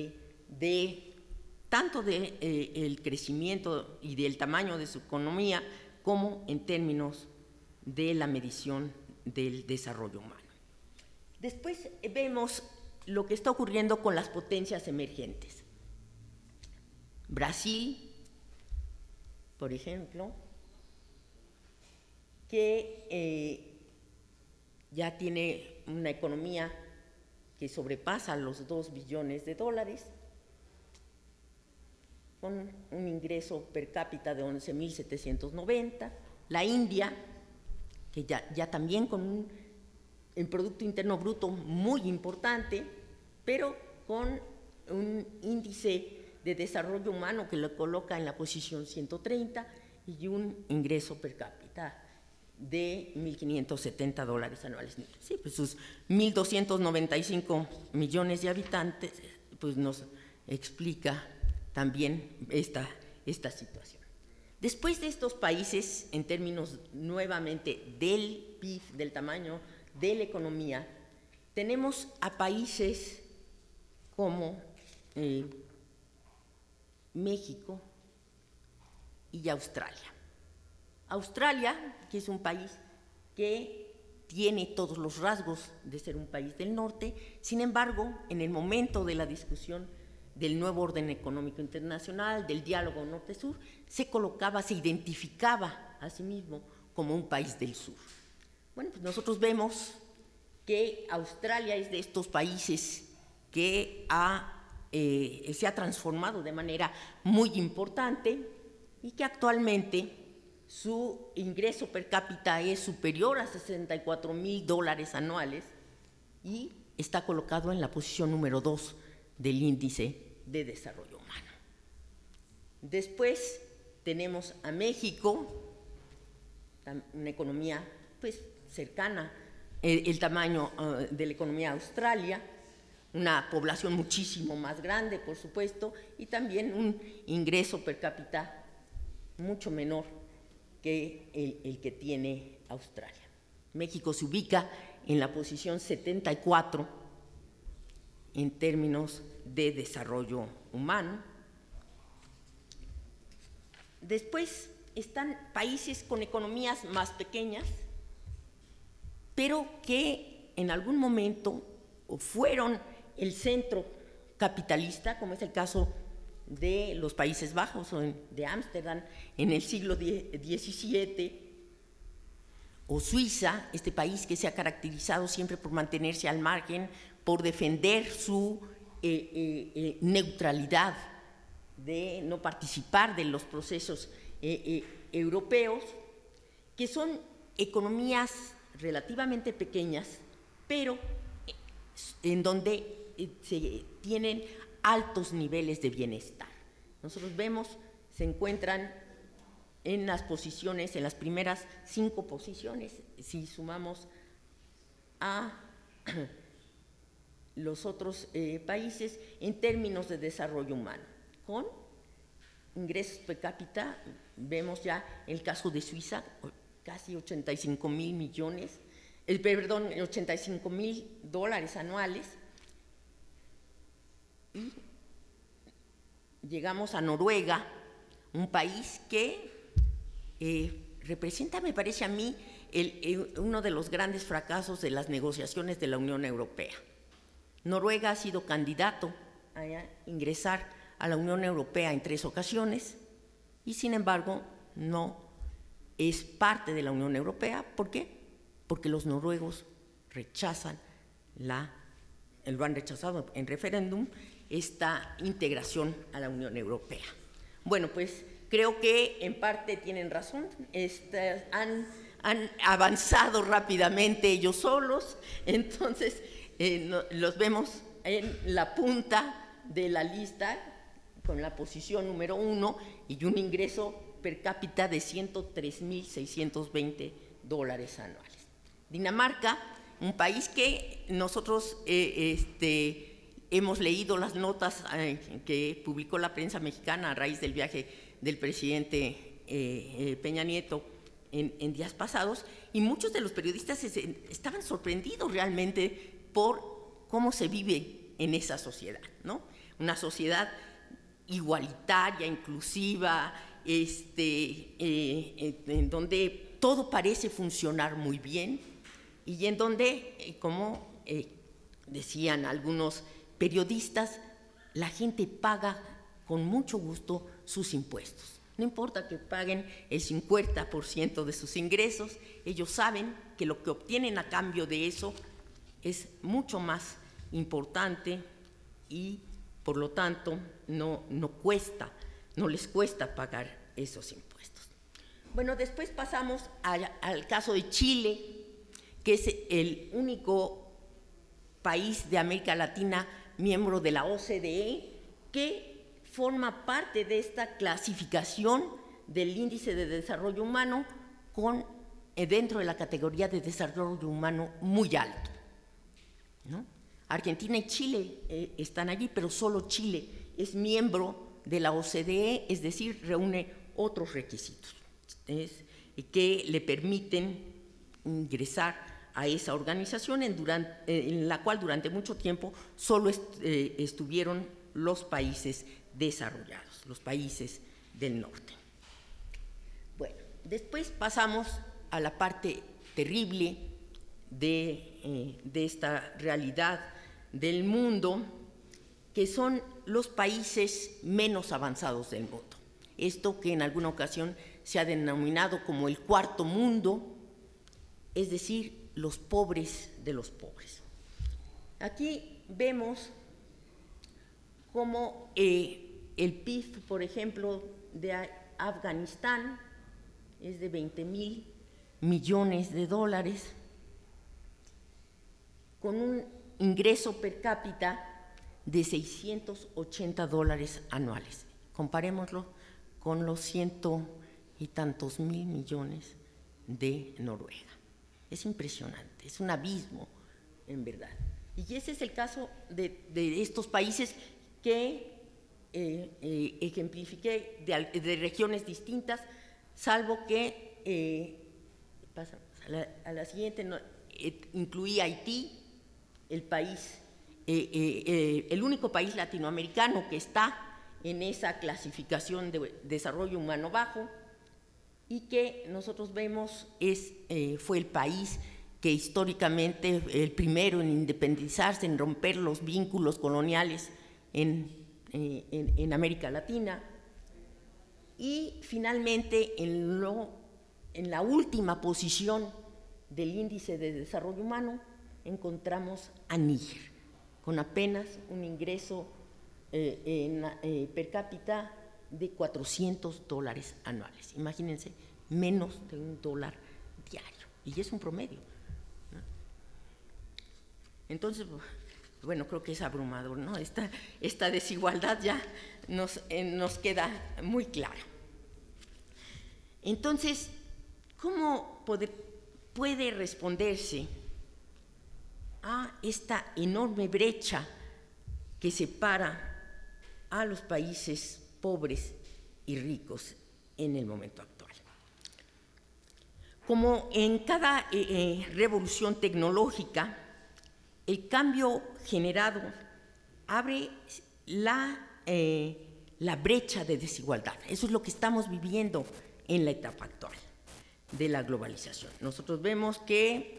tanto del crecimiento y del tamaño de su economía como en términos de la medición del desarrollo humano. Después vemos lo que está ocurriendo con las potencias emergentes. Brasil, por ejemplo, que ya tiene una economía que sobrepasa los 2 billones de dólares, con un ingreso per cápita de 11,790. La India, que ya también con un Producto Interno Bruto muy importante, pero con un índice de desarrollo humano que lo coloca en la posición 130 y un ingreso per cápita de $1,570 anuales. Sí, pues sus 1.295 millones de habitantes, pues nos explica también esta situación. Después de estos países, en términos nuevamente del PIB, del tamaño de la economía, tenemos a países como México y Australia. Australia, que es un país que tiene todos los rasgos de ser un país del norte, sin embargo, en el momento de la discusión del nuevo orden económico internacional, del diálogo norte-sur, se colocaba, se identificaba a sí mismo como un país del sur. Bueno, pues nosotros vemos que Australia es de estos países que se ha transformado de manera muy importante y que actualmente su ingreso per cápita es superior a $64,000 anuales y está colocado en la posición número 2 del índice de desarrollo humano. Después tenemos a México, una economía pues cercana, el tamaño de la economía de Australia, una población muchísimo más grande, por supuesto, y también un ingreso per cápita mucho menor que el que tiene Australia. México se ubica en la posición 74 en términos de desarrollo humano. Después están países con economías más pequeñas, pero que en algún momento fueron el centro capitalista, como es el caso de los Países Bajos o de Ámsterdam en el siglo XVII, o Suiza, este país que se ha caracterizado siempre por mantenerse al margen, por defender su neutralidad, de no participar de los procesos europeos, que son economías relativamente pequeñas, pero en donde se tienen altos niveles de bienestar. Nosotros vemos, se encuentran en las posiciones, en las primeras 5 posiciones, si sumamos a los otros países en términos de desarrollo humano. Con ingresos per cápita, vemos ya el caso de Suiza, casi 85,000 millones, perdón, $85,000 anuales, y llegamos a Noruega, un país que representa, me parece a mí, uno de los grandes fracasos de las negociaciones de la Unión Europea. Noruega ha sido candidato a ingresar a la Unión Europea en 3 ocasiones y, sin embargo, no es parte de la Unión Europea. ¿Por qué? Porque los noruegos rechazan lo han rechazado en referéndum, esta integración a la Unión Europea. Bueno, pues creo que en parte tienen razón, han avanzado rápidamente ellos solos, entonces los vemos en la punta de la lista con la posición número 1 y un ingreso per cápita de $103,620 anuales. Dinamarca, un país que nosotros hemos leído las notas que publicó la prensa mexicana a raíz del viaje del presidente Peña Nieto en días pasados, y muchos de los periodistas estaban sorprendidos realmente por cómo se vive en esa sociedad, ¿no? Una sociedad igualitaria, inclusiva, en donde todo parece funcionar muy bien y en donde, como decían algunos periodistas, la gente paga con mucho gusto sus impuestos. No importa que paguen el 50% de sus ingresos, ellos saben que lo que obtienen a cambio de eso es mucho más importante y, por lo tanto, no les cuesta pagar esos impuestos. Bueno, después pasamos al caso de Chile, que es el único país de América Latina miembro de la OCDE que forma parte de esta clasificación del índice de desarrollo humano dentro de la categoría de desarrollo humano muy alto, ¿no? Argentina y Chile están allí, pero solo Chile es miembro de la OCDE, es decir, reúne otros requisitos que le permiten ingresar a esa organización en la cual durante mucho tiempo solo estuvieron los países desarrollados, los países del norte. Bueno, después pasamos a la parte terrible de esta realidad del mundo, que son los países menos avanzados del mundo. Esto que en alguna ocasión se ha denominado como el cuarto mundo, es decir, los pobres de los pobres. Aquí vemos cómo el PIB, por ejemplo, de Afganistán es de 20.000 millones de dólares, con un ingreso per cápita de 680 dólares anuales. Comparémoslo con los 100 y tantos mil millones de Noruega. Es impresionante, es un abismo en verdad. Y ese es el caso de estos países que ejemplifiqué de regiones distintas, salvo que, pasamos a la siguiente, incluí Haití, el país, el único país latinoamericano que está en esa clasificación de desarrollo humano bajo, y que nosotros vemos fue el país que históricamente el primero en independizarse, en romper los vínculos coloniales en América Latina. Y finalmente en la última posición del índice de desarrollo humano encontramos a Níger, con apenas un ingreso per cápita de 400 dólares anuales. Imagínense, menos de $1 diario, y es un promedio, ¿no? Entonces, bueno, creo que es abrumador, ¿no? Esta desigualdad ya nos queda muy clara. Entonces, ¿cómo puede responderse a esta enorme brecha que separa a los países pobres y ricos en el momento actual? Como en cada revolución tecnológica, el cambio generado abre la brecha de desigualdad. Eso es lo que estamos viviendo en la etapa actual de la globalización. Nosotros vemos que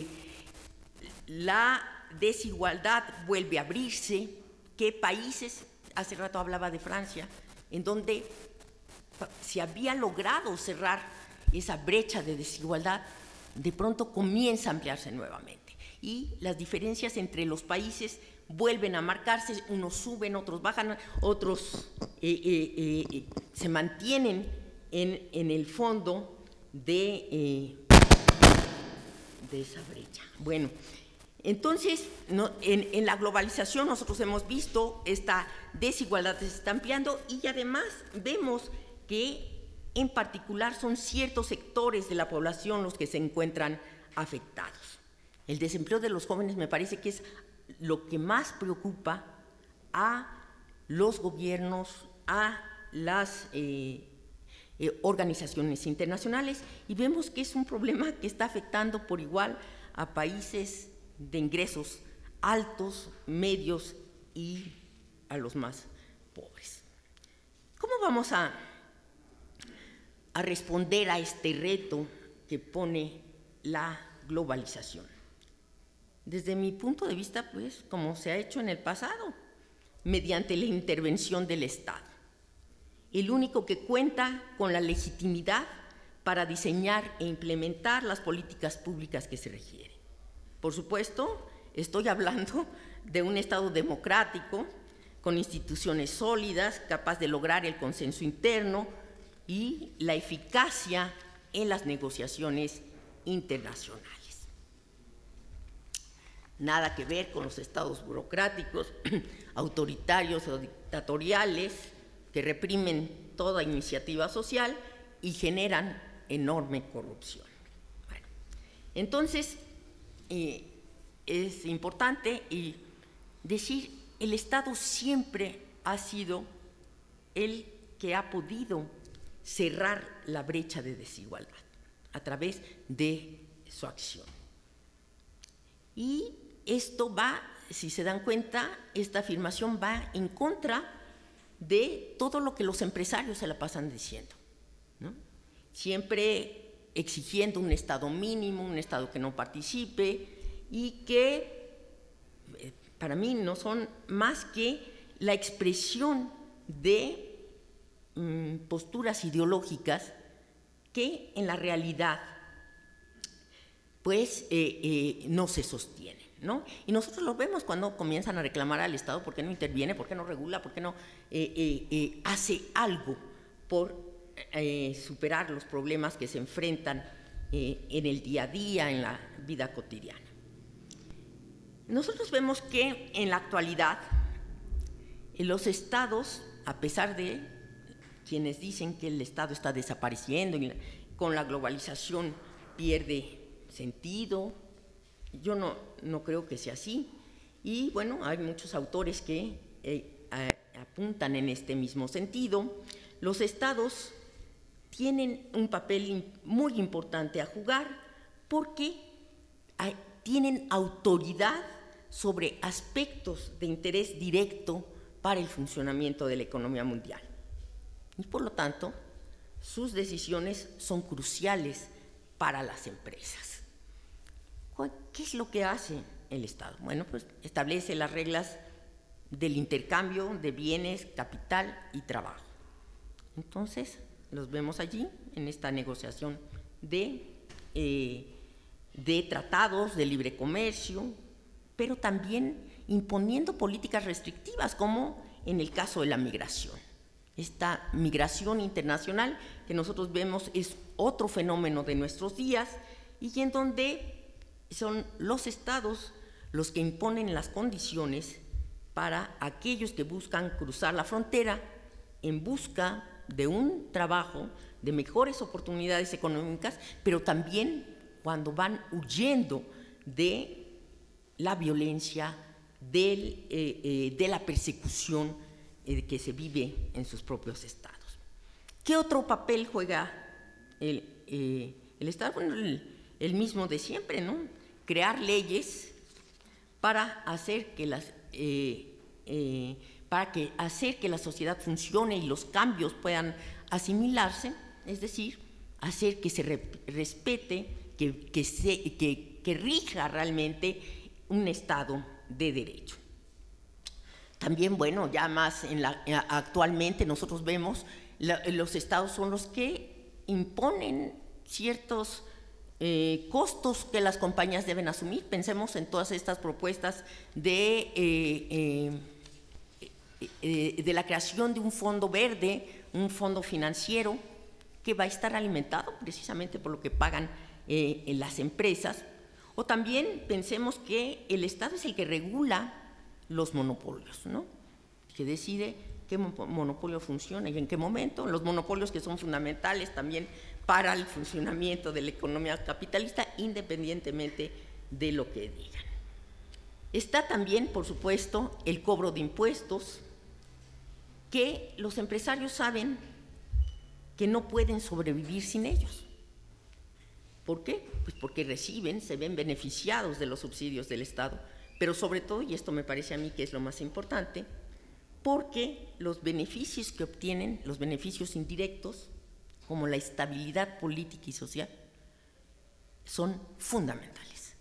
la desigualdad vuelve a abrirse, que países, hace rato hablaba de Francia, en donde se había logrado cerrar esa brecha de desigualdad, de pronto comienza a ampliarse nuevamente. Y las diferencias entre los países vuelven a marcarse, unos suben, otros bajan, otros se mantienen en el fondo de esa brecha. Bueno, entonces, en la globalización nosotros hemos visto esta desigualdad se está ampliando, y además vemos que en particular son ciertos sectores de la población los que se encuentran afectados. El desempleo de los jóvenes me parece que es lo que más preocupa a los gobiernos, a las organizaciones internacionales, y vemos que es un problema que está afectando por igual a países de ingresos altos, medios y a los más pobres. ¿Cómo vamos a responder a este reto que pone la globalización? Desde mi punto de vista, pues, como se ha hecho en el pasado, mediante la intervención del Estado, el único que cuenta con la legitimidad para diseñar e implementar las políticas públicas que se requieren. Por supuesto, estoy hablando de un Estado democrático, con instituciones sólidas, capaz de lograr el consenso interno y la eficacia en las negociaciones internacionales. Nada que ver con los estados burocráticos, autoritarios o dictatoriales que reprimen toda iniciativa social y generan enorme corrupción. Bueno, entonces, es importante decir, el Estado siempre ha sido el que ha podido cerrar la brecha de desigualdad a través de su acción. Y esto va, si se dan cuenta, esta afirmación va en contra de todo lo que los empresarios se la pasan diciendo, ¿no? Siempre exigiendo un Estado mínimo, un Estado que no participe, y que para mí no son más que la expresión de posturas ideológicas que en la realidad pues no se sostienen, ¿no? Y nosotros lo vemos cuando comienzan a reclamar al Estado por qué no interviene, por qué no regula, por qué no hace algo por superar los problemas que se enfrentan en el día a día, en la vida cotidiana. Nosotros vemos que en la actualidad los estados, a pesar de quienes dicen que el Estado está desapareciendo y con la globalización pierde sentido, yo no creo que sea así. Y bueno, hay muchos autores que apuntan en este mismo sentido. Los estados tienen un papel muy importante a jugar porque tienen autoridad sobre aspectos de interés directo para el funcionamiento de la economía mundial. Y por lo tanto, sus decisiones son cruciales para las empresas. ¿Qué es lo que hace el Estado? Bueno, pues establece las reglas del intercambio de bienes, capital y trabajo. Entonces, los vemos allí en esta negociación de tratados de libre comercio, pero también imponiendo políticas restrictivas, como en el caso de la migración. Esta migración internacional que nosotros vemos es otro fenómeno de nuestros días y en donde son los estados los que imponen las condiciones para aquellos que buscan cruzar la frontera en busca de un trabajo, de mejores oportunidades económicas, pero también cuando van huyendo de la violencia, de la persecución que se vive en sus propios estados. ¿Qué otro papel juega el Estado? Bueno, el mismo de siempre, ¿no? Crear leyes para hacer que hacer que la sociedad funcione y los cambios puedan asimilarse, es decir, hacer que se respete, que rija realmente un Estado de derecho. También, bueno, ya más actualmente nosotros vemos los estados son los que imponen ciertos costos que las compañías deben asumir. Pensemos en todas estas propuestas de la creación de un fondo verde, un fondo financiero que va a estar alimentado precisamente por lo que pagan las empresas. O también pensemos que el Estado es el que regula los monopolios, ¿no? Que decide qué monopolio funciona y en qué momento. Los monopolios que son fundamentales también para el funcionamiento de la economía capitalista, independientemente de lo que digan. Está también, por supuesto, el cobro de impuestos, que los empresarios saben que no pueden sobrevivir sin ellos. ¿Por qué? Pues porque se ven beneficiados de los subsidios del Estado, pero sobre todo, y esto me parece a mí que es lo más importante, porque los beneficios que obtienen, los beneficios indirectos, como la estabilidad política y social, son fundamentales.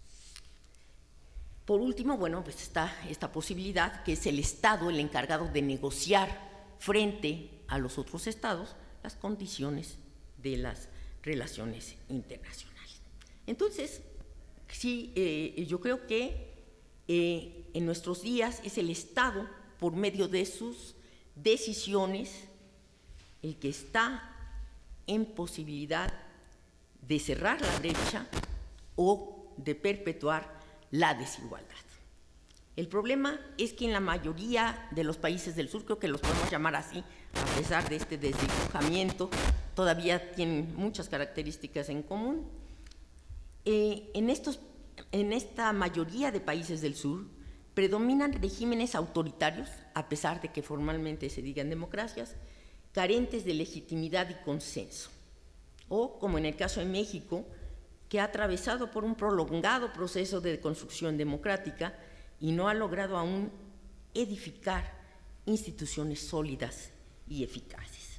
Por último, bueno, pues está esta posibilidad que es el Estado el encargado de negociar frente a los otros estados las condiciones de las relaciones internacionales. Entonces, sí, yo creo que en nuestros días es el Estado, por medio de sus decisiones, el que está en posibilidad de cerrar la brecha o de perpetuar la desigualdad. El problema es que en la mayoría de los países del sur, creo que los podemos llamar así, a pesar de este desdibujamiento, todavía tienen muchas características en común. En esta mayoría de países del sur predominan regímenes autoritarios, a pesar de que formalmente se digan democracias, carentes de legitimidad y consenso. O, como en el caso de México, que ha atravesado por un prolongado proceso de construcción democrática y no ha logrado aún edificar instituciones sólidas y eficaces.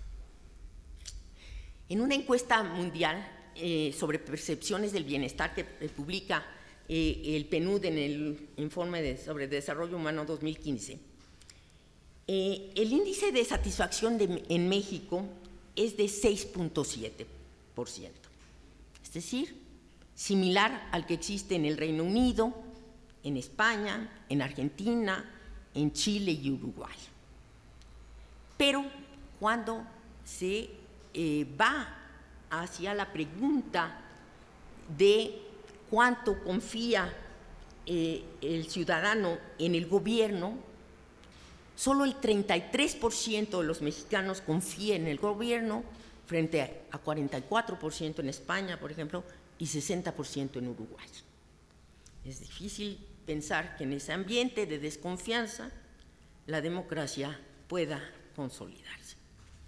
En una encuesta mundial sobre percepciones del bienestar que publica el PNUD en el informe sobre desarrollo humano 2015, El índice de satisfacción en México es de 6.7%, es decir, similar al que existe en el Reino Unido, en España, en Argentina, en Chile y Uruguay. Pero cuando se va hacia la pregunta de cuánto confía el ciudadano en el gobierno, solo el 33% de los mexicanos confía en el gobierno, frente a 44% en España, por ejemplo, y 60% en Uruguay. Es difícil pensar que en ese ambiente de desconfianza la democracia pueda consolidarse.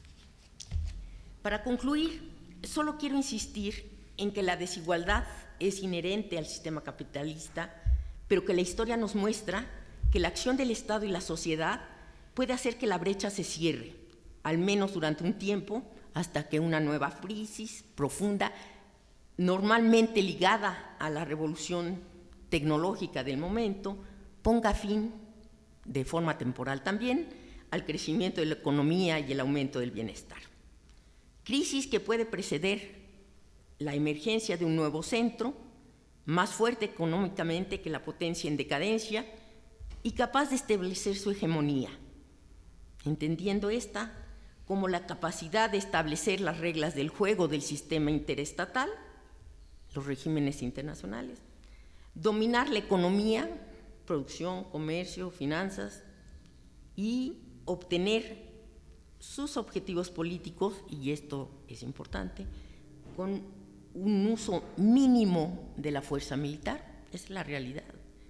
Para concluir, solo quiero insistir en que la desigualdad es inherente al sistema capitalista, pero que la historia nos muestra que la acción del Estado y la sociedad puede hacer que la brecha se cierre, al menos durante un tiempo, hasta que una nueva crisis profunda, normalmente ligada a la revolución tecnológica del momento, ponga fin, de forma temporal también, al crecimiento de la economía y el aumento del bienestar. Crisis que puede preceder la emergencia de un nuevo centro, más fuerte económicamente que la potencia en decadencia y capaz de establecer su hegemonía, entendiendo esta como la capacidad de establecer las reglas del juego del sistema interestatal, los regímenes internacionales, dominar la economía, producción, comercio, finanzas y obtener sus objetivos políticos, y esto es importante, con un uso mínimo de la fuerza militar. Es la realidad.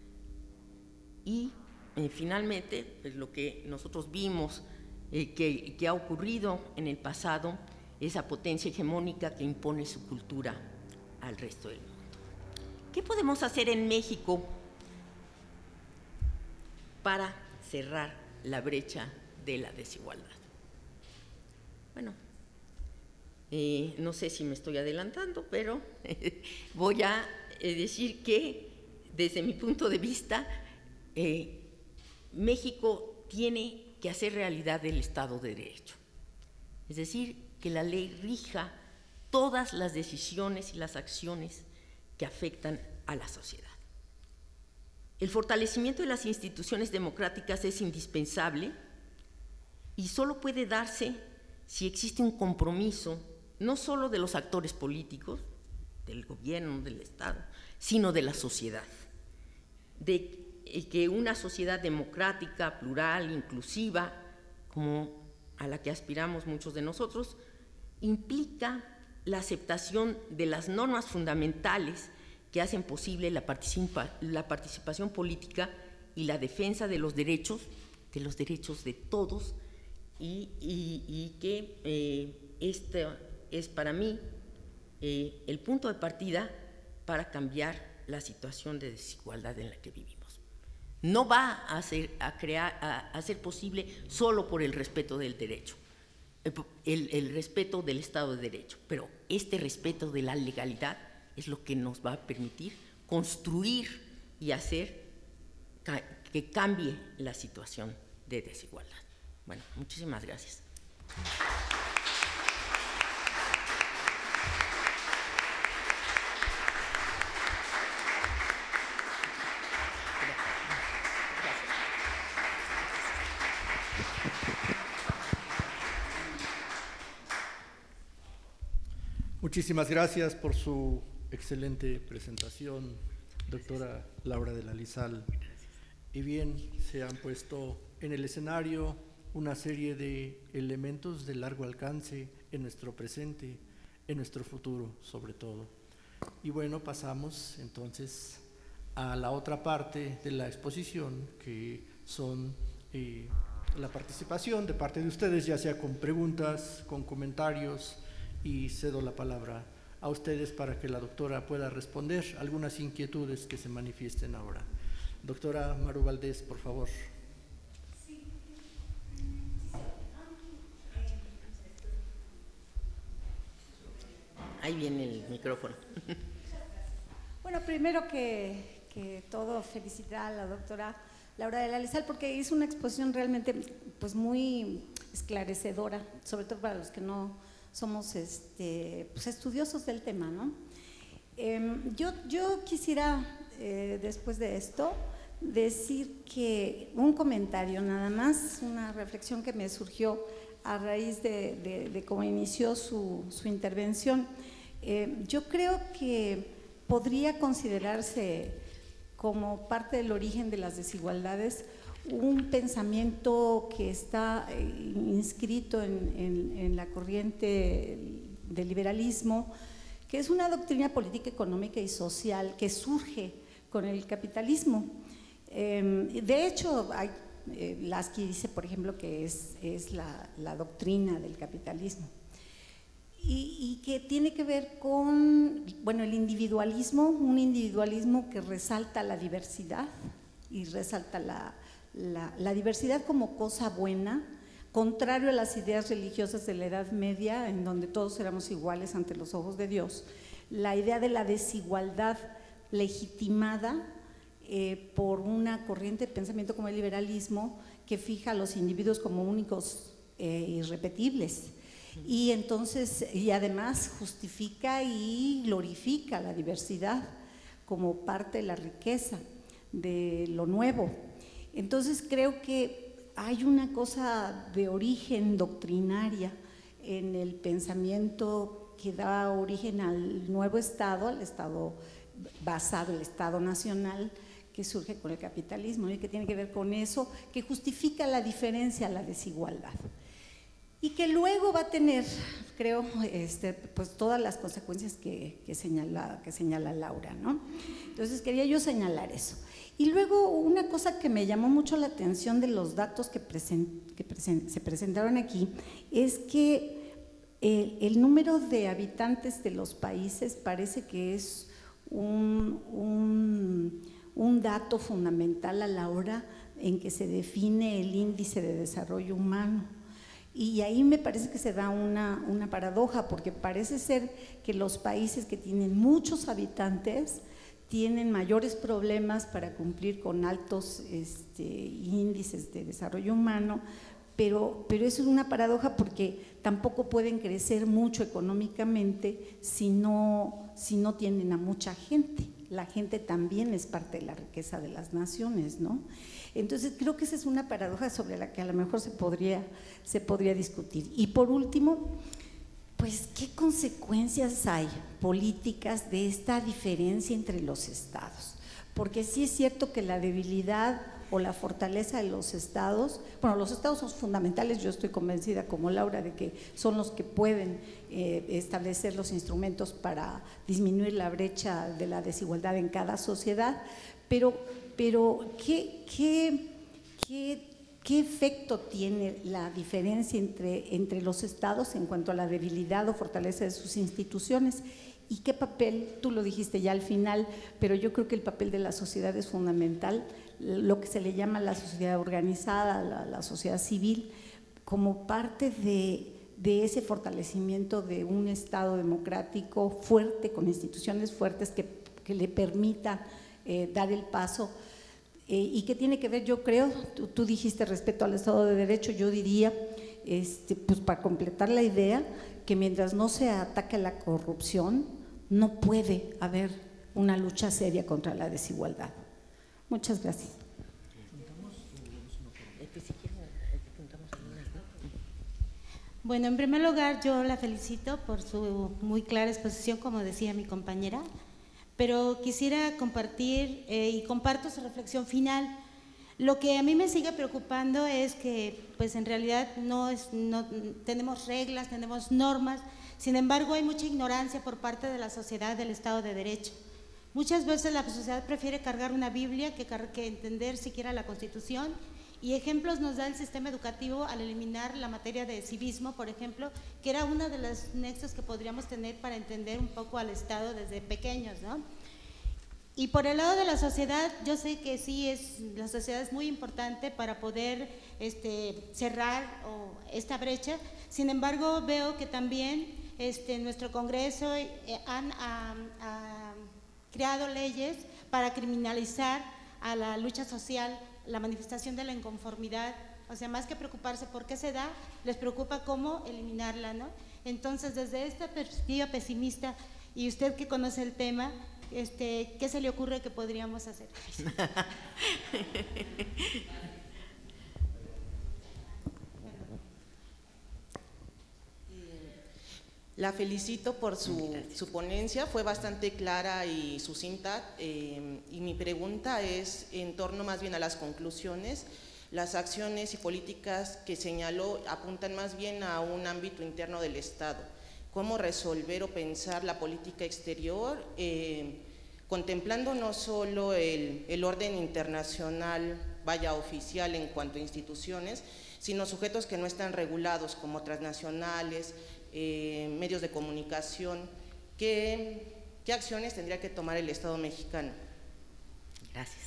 Y finalmente, pues, lo que nosotros vimos que ha ocurrido en el pasado, esa potencia hegemónica que impone su cultura al resto del mundo. ¿Qué podemos hacer en México para cerrar la brecha de la desigualdad? Bueno, no sé si me estoy adelantando, pero voy a decir que, desde mi punto de vista, México tiene que hacer realidad el Estado de Derecho. Es decir, que la ley rija todas las decisiones y las acciones que afectan a la sociedad. El fortalecimiento de las instituciones democráticas es indispensable y solo puede darse si existe un compromiso no solo de los actores políticos, del gobierno, del Estado, sino de la sociedad, de que una sociedad democrática, plural, inclusiva, como a la que aspiramos muchos de nosotros, implica la aceptación de las normas fundamentales que hacen posible la participación política y la defensa de los derechos de todos, y que esto es para mí el punto de partida para cambiar la situación de desigualdad en la que vivimos. No va a ser posible solo por el respeto del derecho, el respeto del Estado de Derecho, pero este respeto de la legalidad es lo que nos va a permitir construir y hacer que cambie la situación de desigualdad. Bueno, muchísimas gracias. Muchísimas gracias por su excelente presentación, doctora Laura de la Lizal. Y bien, se han puesto en el escenario una serie de elementos de largo alcance en nuestro presente, en nuestro futuro sobre todo. Y bueno, pasamos entonces a la otra parte de la exposición, que son la participación de parte de ustedes, ya sea con preguntas, con comentarios, y cedo la palabra a ustedes para que la doctora pueda responder algunas inquietudes que se manifiesten ahora. Doctora Maru Valdés, por favor. Ahí viene el micrófono. Bueno, primero que todo, felicitar a la doctora Laura de la Lizal, porque hizo una exposición realmente pues muy esclarecedora, sobre todo para los que no somos pues estudiosos del tema, ¿no? Yo quisiera, después de esto, decir que un comentario nada más, una reflexión que me surgió a raíz de cómo inició su intervención. Yo creo que podría considerarse como parte del origen de las desigualdades un pensamiento que está inscrito en la corriente del liberalismo, que es una doctrina política, económica y social que surge con el capitalismo. De hecho, hay, Lasky dice, por ejemplo, que es la doctrina del capitalismo y que tiene que ver con, bueno, el individualismo, un individualismo que resalta la diversidad y resalta la diversidad como cosa buena, contrario a las ideas religiosas de la Edad Media, en donde todos éramos iguales ante los ojos de Dios. La idea de la desigualdad legitimada por una corriente de pensamiento como el liberalismo, que fija a los individuos como únicos irrepetibles, y entonces, y además justifica y glorifica la diversidad como parte de la riqueza, de lo nuevo. Entonces creo que hay una cosa de origen doctrinaria en el pensamiento que da origen al nuevo Estado, al Estado basado, el Estado nacional, que surge con el capitalismo y que tiene que ver con eso, que justifica la diferencia, la desigualdad. Y que luego va a tener, creo, pues todas las consecuencias que señala Laura, ¿no? Entonces quería yo señalar eso. Y luego una cosa que me llamó mucho la atención de los datos que se presentaron aquí es que el número de habitantes de los países parece que es un dato fundamental a la hora en que se define el índice de desarrollo humano. Y ahí me parece que se da una paradoja, porque parece ser que los países que tienen muchos habitantes tienen mayores problemas para cumplir con altos índices de desarrollo humano, pero eso es una paradoja porque tampoco pueden crecer mucho económicamente si no tienen a mucha gente. La gente también es parte de la riqueza de las naciones, ¿no? Entonces creo que esa es una paradoja sobre la que a lo mejor se podría discutir. Y por último, pues, ¿qué consecuencias hay políticas de esta diferencia entre los estados? Porque sí es cierto que la debilidad o la fortaleza de los estados, bueno, los estados son fundamentales, yo estoy convencida como Laura de que son los que pueden establecer los instrumentos para disminuir la brecha de la desigualdad en cada sociedad, pero ¿qué efecto tiene la diferencia entre los estados en cuanto a la debilidad o fortaleza de sus instituciones? ¿Y qué papel? Tú lo dijiste ya al final, pero yo creo que el papel de la sociedad es fundamental, lo que se le llama la sociedad organizada, la sociedad civil, como parte de ese fortalecimiento de un Estado democrático fuerte, con instituciones fuertes que le permitan dar el paso. Y que tiene que ver, yo creo, tú dijiste respecto al Estado de Derecho, yo diría, pues para completar la idea, que mientras no se ataque la corrupción, no puede haber una lucha seria contra la desigualdad. Muchas gracias. Bueno, en primer lugar, yo la felicito por su muy clara exposición, como decía mi compañera, pero quisiera compartir y comparto su reflexión final. Lo que a mí me sigue preocupando es que, pues en realidad no tenemos reglas, tenemos normas, sin embargo hay mucha ignorancia por parte de la sociedad del Estado de Derecho. Muchas veces la sociedad prefiere cargar una Biblia que entender siquiera la Constitución, y ejemplos nos da el sistema educativo al eliminar la materia de civismo, por ejemplo, que era uno de los nexos que podríamos tener para entender un poco al Estado desde pequeños, ¿no? Y por el lado de la sociedad, yo sé que sí, la sociedad es muy importante para poder cerrar esta brecha. Sin embargo, veo que también nuestro Congreso ha creado leyes para criminalizar a la lucha social, la manifestación de la inconformidad. O sea, más que preocuparse por qué se da, les preocupa cómo eliminarla, ¿no? Entonces, desde esta perspectiva pesimista, y usted que conoce el tema, ¿qué se le ocurre que podríamos hacer? La felicito por su ponencia, fue bastante clara y sucinta, y mi pregunta es en torno más bien a las conclusiones. Las acciones y políticas que señaló apuntan más bien a un ámbito interno del Estado. ¿Cómo resolver o pensar la política exterior, contemplando no solo el orden internacional, vaya oficial en cuanto a instituciones, sino sujetos que no están regulados como transnacionales, medios de comunicación? ¿Qué acciones tendría que tomar el Estado mexicano? Gracias.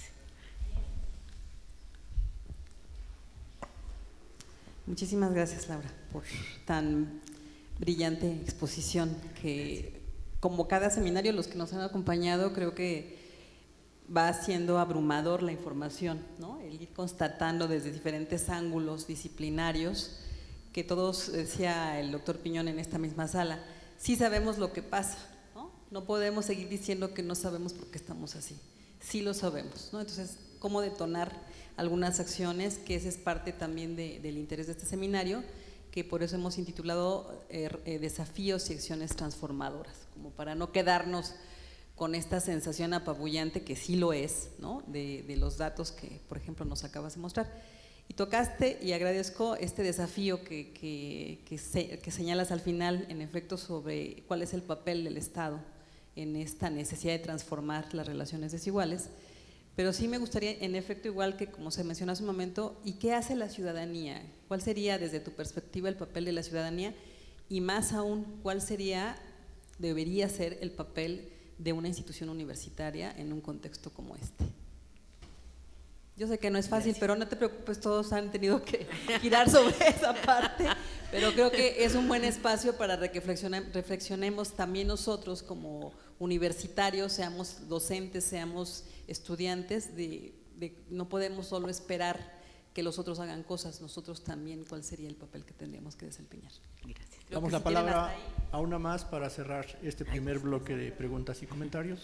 Muchísimas gracias, Laura, por tan brillante exposición que, como cada seminario, los que nos han acompañado, creo que va siendo abrumador la información, ¿no? El ir constatando desde diferentes ángulos disciplinarios, que todos, decía el doctor Piñón en esta misma sala, sí sabemos lo que pasa, ¿no? No podemos seguir diciendo que no sabemos por qué estamos así, sí lo sabemos, ¿no? Entonces, ¿cómo detonar algunas acciones? Que esa es parte también del interés de este seminario, que por eso hemos intitulado Desafíos y Acciones Transformadoras, como para no quedarnos con esta sensación apabullante, que sí lo es, ¿no? De los datos que, por ejemplo, nos acabas de mostrar. Y tocaste, y agradezco este desafío que señalas al final, en efecto, sobre cuál es el papel del Estado en esta necesidad de transformar las relaciones desiguales. Pero sí me gustaría, en efecto, igual que como se mencionó hace un momento, ¿y qué hace la ciudadanía? ¿Cuál sería, desde tu perspectiva, el papel de la ciudadanía? Y más aún, ¿cuál debería ser el papel de una institución universitaria en un contexto como este? Yo sé que no es fácil, gracias, pero no te preocupes, todos han tenido que girar sobre esa parte, pero creo que es un buen espacio para que reflexionemos también nosotros como universitarios, seamos docentes, seamos estudiantes, no podemos solo esperar que los otros hagan cosas, nosotros también, ¿cuál sería el papel que tendríamos que desempeñar? Gracias. Damos la palabra a una más para cerrar este primer bloque de preguntas y comentarios.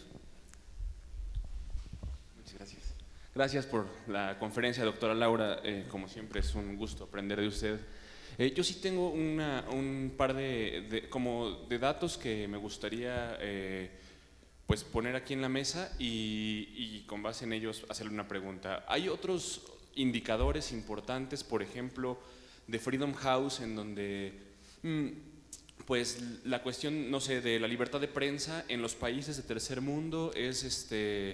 Muchas gracias. Gracias por la conferencia, doctora Laura. Como siempre es un gusto aprender de usted. Yo sí tengo un par de datos que me gustaría pues poner aquí en la mesa y con base en ellos hacerle una pregunta. Hay otros indicadores importantes, por ejemplo, de Freedom House, en donde pues la cuestión, no sé, de la libertad de prensa en los países de tercer mundo es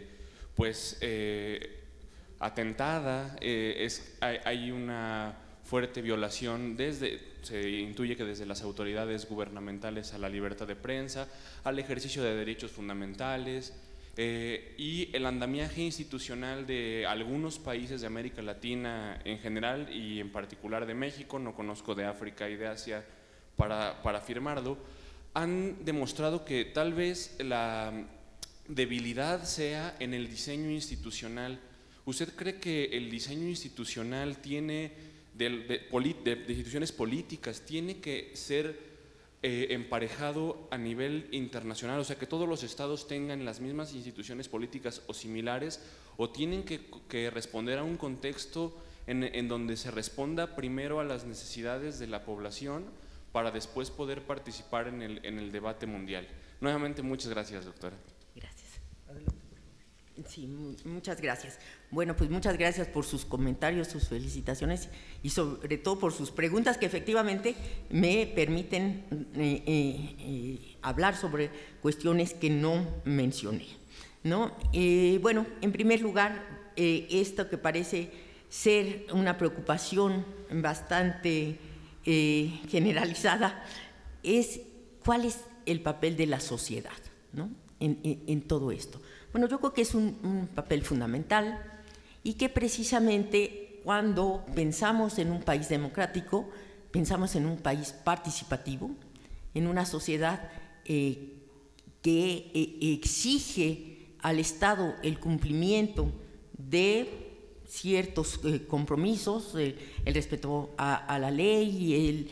atentada, hay una fuerte violación se intuye que desde las autoridades gubernamentales a la libertad de prensa, al ejercicio de derechos fundamentales, y el andamiaje institucional de algunos países de América Latina en general y en particular de México, no conozco de África y de Asia para afirmarlo, han demostrado que tal vez la debilidad sea en el diseño institucional. ¿Usted cree que el diseño institucional de instituciones políticas tiene que ser emparejado a nivel internacional? O sea, que todos los estados tengan las mismas instituciones políticas o similares, o tienen que responder a un contexto en donde se responda primero a las necesidades de la población para después poder participar en el debate mundial. Nuevamente, muchas gracias, doctora. Gracias. Sí, muchas gracias. Bueno, pues muchas gracias por sus comentarios, sus felicitaciones y sobre todo por sus preguntas que efectivamente me permiten hablar sobre cuestiones que no mencioné, ¿no? Bueno, en primer lugar, esto que parece ser una preocupación bastante generalizada es cuál es el papel de la sociedad, ¿no? En todo esto. Bueno, yo creo que es un papel fundamental y que precisamente cuando pensamos en un país democrático, pensamos en un país participativo, en una sociedad que exige al Estado el cumplimiento de ciertos compromisos, el respeto a la ley,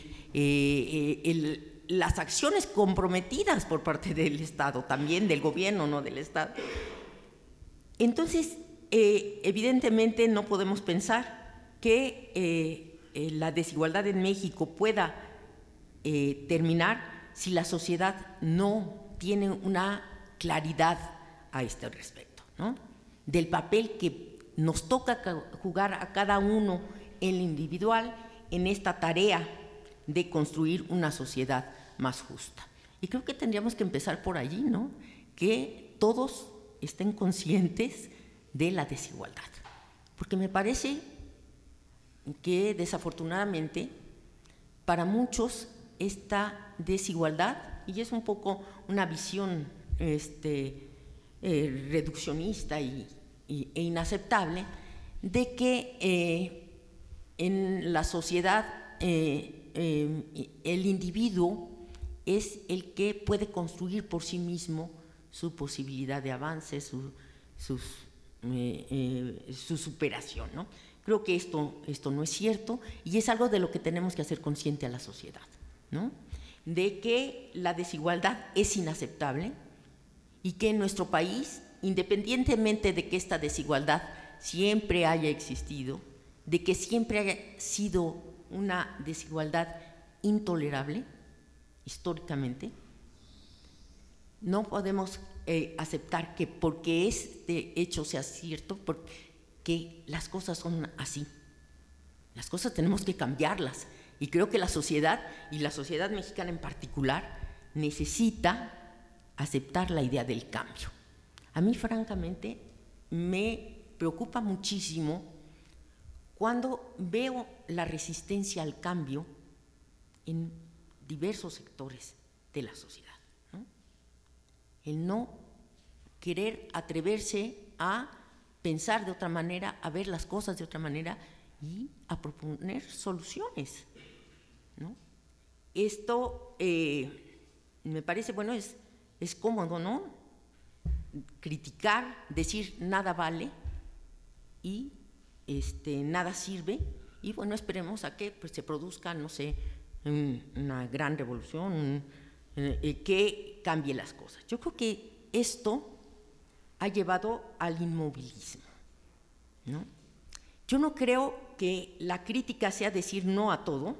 las acciones comprometidas por parte del Estado, también del gobierno, no del Estado. Entonces, evidentemente no podemos pensar que la desigualdad en México pueda terminar si la sociedad no tiene una claridad a este respecto, ¿no? Del papel que nos toca jugar a cada uno en lo individual en esta tarea de construir una sociedad más justa. Y creo que tendríamos que empezar por allí, ¿no? Que todos estén conscientes de la desigualdad. Porque me parece que desafortunadamente para muchos esta desigualdad, y es un poco una visión reduccionista e inaceptable, de que en la sociedad el individuo es el que puede construir por sí mismo su posibilidad de avance, su superación, ¿no? Creo que esto no es cierto y es algo de lo que tenemos que hacer consciente a la sociedad, ¿no? De que la desigualdad es inaceptable y que en nuestro país, independientemente de que esta desigualdad siempre haya existido, de que siempre haya sido una desigualdad intolerable históricamente, no podemos aceptar que porque este hecho sea cierto, porque las cosas son así. Las cosas tenemos que cambiarlas y creo que la sociedad, y la sociedad mexicana en particular, necesita aceptar la idea del cambio. A mí, francamente, me preocupa muchísimo cuando veo la resistencia al cambio en diversos sectores de la sociedad, ¿no? El no querer atreverse a pensar de otra manera, a ver las cosas de otra manera y a proponer soluciones, ¿no? Esto me parece, bueno, es cómodo, ¿no? Criticar, decir nada vale y nada sirve, y bueno, esperemos a que pues, se produzca, no sé, una gran revolución que cambie las cosas. Yo creo que esto ha llevado al inmovilismo, ¿no? Yo no creo que la crítica sea decir no a todo,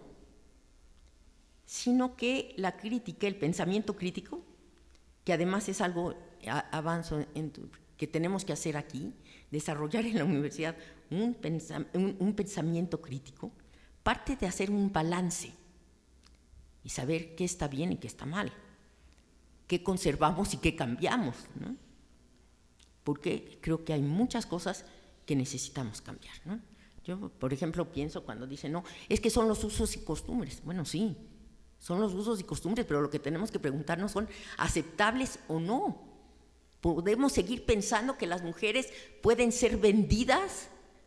sino que la crítica, el pensamiento crítico, que además es algo avanzo que tenemos que hacer aquí, desarrollar en la universidad un pensamiento crítico, parte de hacer un balance y saber qué está bien y qué está mal, qué conservamos y qué cambiamos, ¿no? Porque creo que hay muchas cosas que necesitamos cambiar, ¿no? Yo, por ejemplo, pienso cuando dicen, no, es que son los usos y costumbres. Bueno, sí, son los usos y costumbres, pero lo que tenemos que preguntarnos son aceptables o no. ¿Podemos seguir pensando que las mujeres pueden ser vendidas?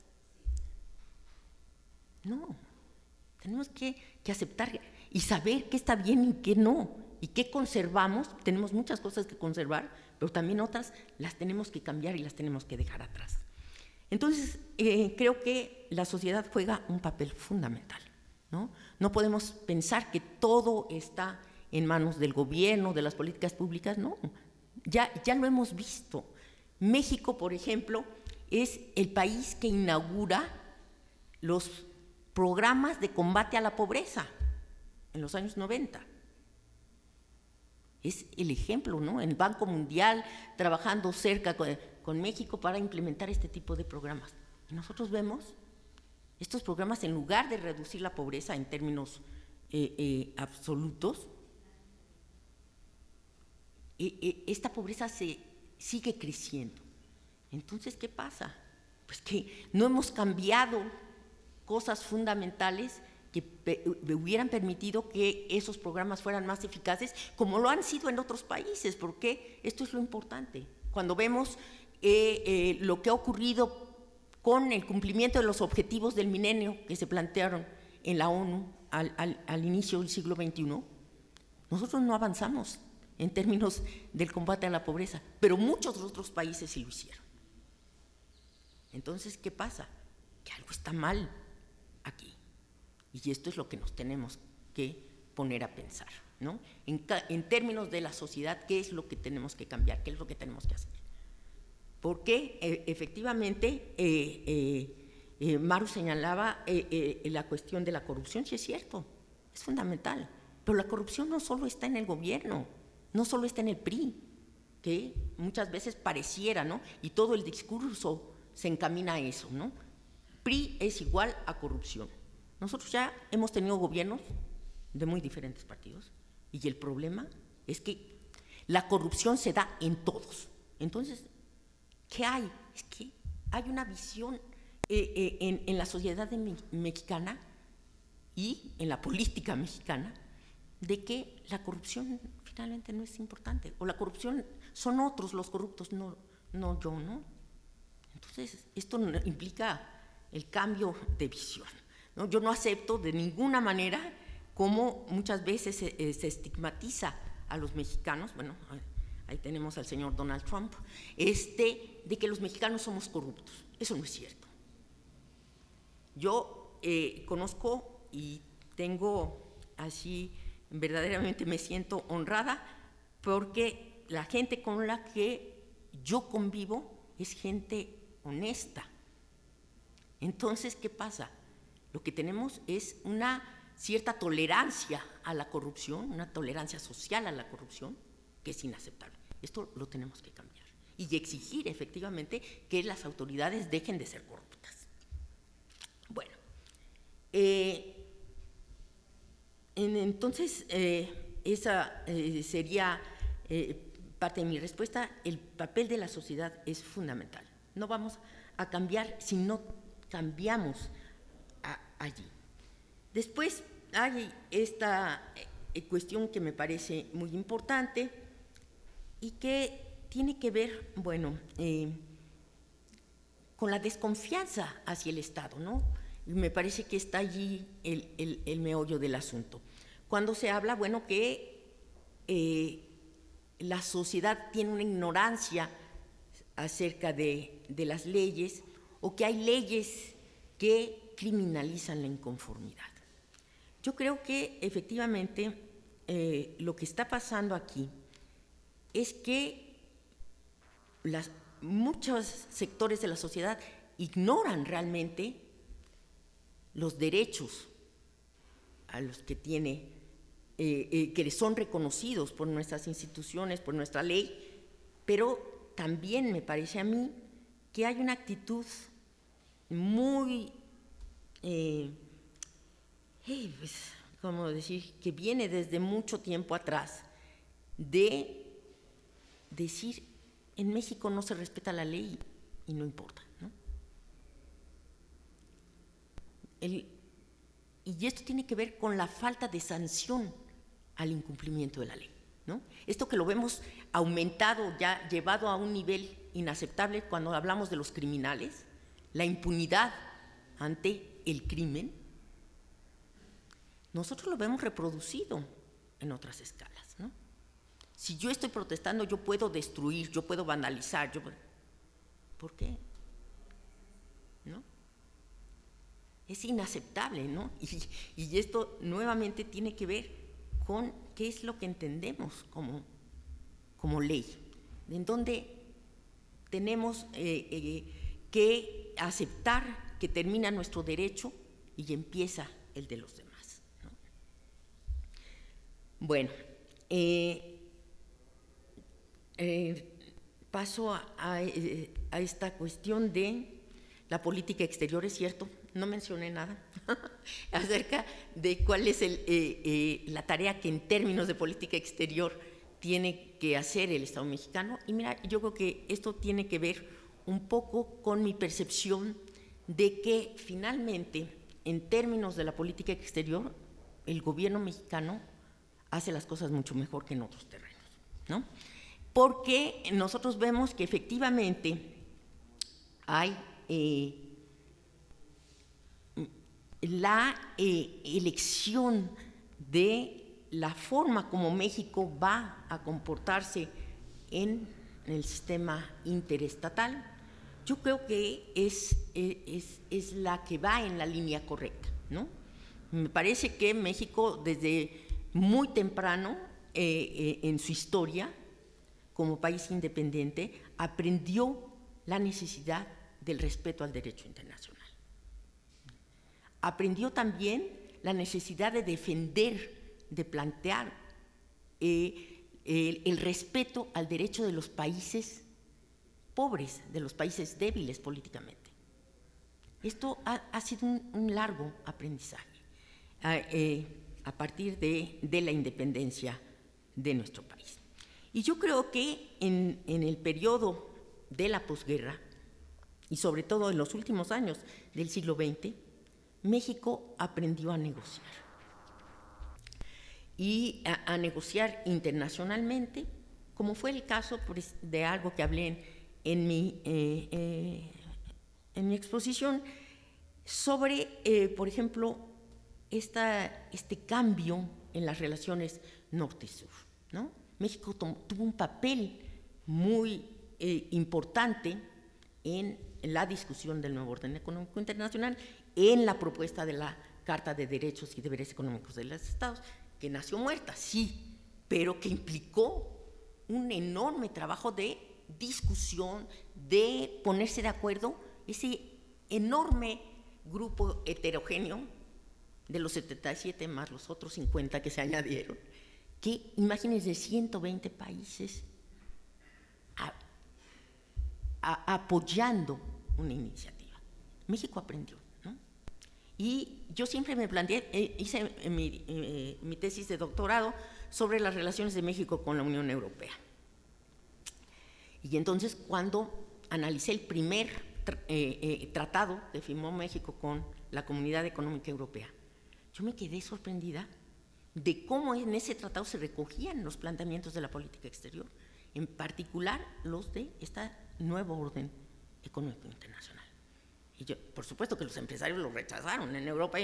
No, tenemos que aceptar y saber qué está bien y qué no, y qué conservamos. Tenemos muchas cosas que conservar, pero también otras las tenemos que cambiar y las tenemos que dejar atrás. Entonces, creo que la sociedad juega un papel fundamental, ¿no? No podemos pensar que todo está en manos del gobierno, de las políticas públicas, no. Ya lo hemos visto. México, por ejemplo, es el país que inaugura los programas de combate a la pobreza en los años 90. Es el ejemplo, ¿no? El Banco Mundial trabajando cerca con México para implementar este tipo de programas. Y nosotros vemos estos programas, en lugar de reducir la pobreza en términos absolutos, esta pobreza se sigue creciendo. Entonces, ¿qué pasa? Pues que no hemos cambiado cosas fundamentales que hubieran permitido que esos programas fueran más eficaces, como lo han sido en otros países, porque esto es lo importante. Cuando vemos lo que ha ocurrido con el cumplimiento de los objetivos del milenio que se plantearon en la ONU al inicio del siglo XXI, nosotros no avanzamos en términos del combate a la pobreza, pero muchos otros países sí lo hicieron. Entonces, ¿qué pasa? Que algo está mal aquí. Y esto es lo que nos tenemos que poner a pensar, ¿no? En términos de la sociedad, ¿qué es lo que tenemos que cambiar? ¿Qué es lo que tenemos que hacer? Porque efectivamente, Maru señalaba la cuestión de la corrupción, sí es cierto, es fundamental, pero la corrupción no solo está en el gobierno, no solo está en el PRI, que muchas veces pareciera, ¿no? Y todo el discurso se encamina a eso, ¿no? PRI es igual a corrupción. Nosotros ya hemos tenido gobiernos de muy diferentes partidos y el problema es que la corrupción se da en todos. Entonces, ¿qué hay? Es que hay una visión en la sociedad mexicana y en la política mexicana de que la corrupción finalmente no es importante, o la corrupción son otros los corruptos, no yo, ¿no? Entonces, esto implica el cambio de visión, ¿no? Yo no acepto de ninguna manera cómo muchas veces se estigmatiza a los mexicanos, bueno, ahí tenemos al señor Donald Trump, de que los mexicanos somos corruptos. Eso no es cierto. Yo conozco y tengo así, verdaderamente me siento honrada porque la gente con la que yo convivo es gente honesta. Entonces, ¿qué pasa? Lo que tenemos es una cierta tolerancia a la corrupción, una tolerancia social a la corrupción, que es inaceptable. Esto lo tenemos que cambiar y exigir efectivamente que las autoridades dejen de ser corruptas. Bueno, entonces esa sería parte de mi respuesta. El papel de la sociedad es fundamental. No vamos a cambiar si no cambiamos allí. Después hay esta cuestión que me parece muy importante y que tiene que ver, bueno, con la desconfianza hacia el Estado, ¿no? Me parece que está allí el meollo del asunto. Cuando se habla, bueno, que la sociedad tiene una ignorancia acerca de las leyes o que hay leyes que criminalizan la inconformidad. Yo creo que efectivamente lo que está pasando aquí es que muchos sectores de la sociedad ignoran realmente los derechos a los que tiene, que son reconocidos por nuestras instituciones, por nuestra ley, pero también me parece a mí que hay una actitud muy, pues, ¿cómo decir?, que viene desde mucho tiempo atrás, de decir, en México no se respeta la ley y no importa, ¿no? Y esto tiene que ver con la falta de sanción al incumplimiento de la ley, ¿no? Esto que lo vemos aumentado, ya llevado a un nivel inaceptable cuando hablamos de los criminales, la impunidad ante el crimen, nosotros lo vemos reproducido en otras escalas, ¿no? Si yo estoy protestando, yo puedo destruir, yo puedo vandalizar, ¿por qué? ¿No? Es inaceptable, ¿no? Y esto nuevamente tiene que ver con qué es lo que entendemos como ley, en donde tenemos que aceptar que termina nuestro derecho y empieza el de los demás, ¿no? Bueno, paso a esta cuestión de la política exterior. Es cierto, no mencioné nada acerca de cuál es la tarea que en términos de política exterior tiene que hacer el Estado mexicano. Y mira, yo creo que esto tiene que ver un poco con mi percepción de que finalmente, en términos de la política exterior, el gobierno mexicano hace las cosas mucho mejor que en otros terrenos, ¿no? Porque nosotros vemos que efectivamente hay la elección de la forma como México va a comportarse en el sistema interestatal, yo creo que es la que va en la línea correcta, ¿no? Me parece que México desde muy temprano en su historia como país independiente aprendió la necesidad del respeto al derecho internacional. Aprendió también la necesidad de defender, de plantear el respeto al derecho de los países pobres, de los países débiles políticamente. Esto ha sido un largo aprendizaje a partir de la independencia de nuestro país. Y yo creo que en el periodo de la posguerra, y sobre todo en los últimos años del siglo XX, México aprendió a negociar. Y a negociar internacionalmente, como fue el caso de algo que hablé en mi exposición, sobre, por ejemplo, este cambio en las relaciones norte-sur, ¿no? México tuvo un papel muy importante en la discusión del nuevo orden económico internacional, en la propuesta de la Carta de Derechos y Deberes Económicos de los Estados, que nació muerta, sí, pero que implicó un enorme trabajo de discusión, de ponerse de acuerdo, ese enorme grupo heterogéneo de los 77 más los otros 50 que se añadieron, que imagínense 120 países apoyando una iniciativa. México aprendió, ¿no? Y yo siempre me planteé, hice mi tesis de doctorado sobre las relaciones de México con la Unión Europea. Y entonces, cuando analicé el primer tratado que firmó México con la Comunidad Económica Europea, yo me quedé sorprendida de cómo en ese tratado se recogían los planteamientos de la política exterior, en particular los de este nuevo orden económico internacional. Y yo, por supuesto que los empresarios lo rechazaron en Europa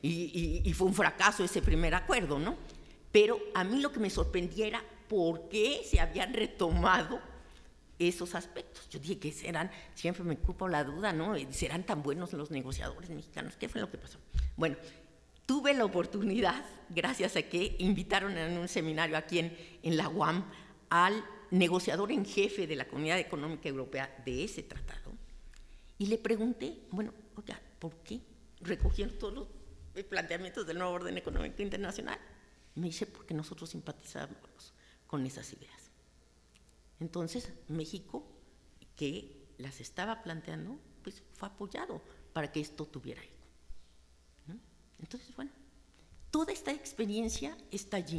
y fue un fracaso ese primer acuerdo, ¿no? Pero a mí lo que me sorprendía era por qué se habían retomado esos aspectos. Yo dije que serán, siempre me cupo la duda, ¿no? ¿Serán tan buenos los negociadores mexicanos? ¿Qué fue lo que pasó? Bueno, tuve la oportunidad, gracias a que invitaron en un seminario aquí en la UAM al negociador en jefe de la Comunidad Económica Europea de ese tratado, y le pregunté, bueno, oiga, ¿por qué recogieron todos los planteamientos del nuevo orden económico internacional? Y me dice, porque nosotros simpatizamos con esas ideas. Entonces, México, que las estaba planteando, pues fue apoyado para que esto tuviera eco, ¿no? Entonces, bueno, toda esta experiencia está allí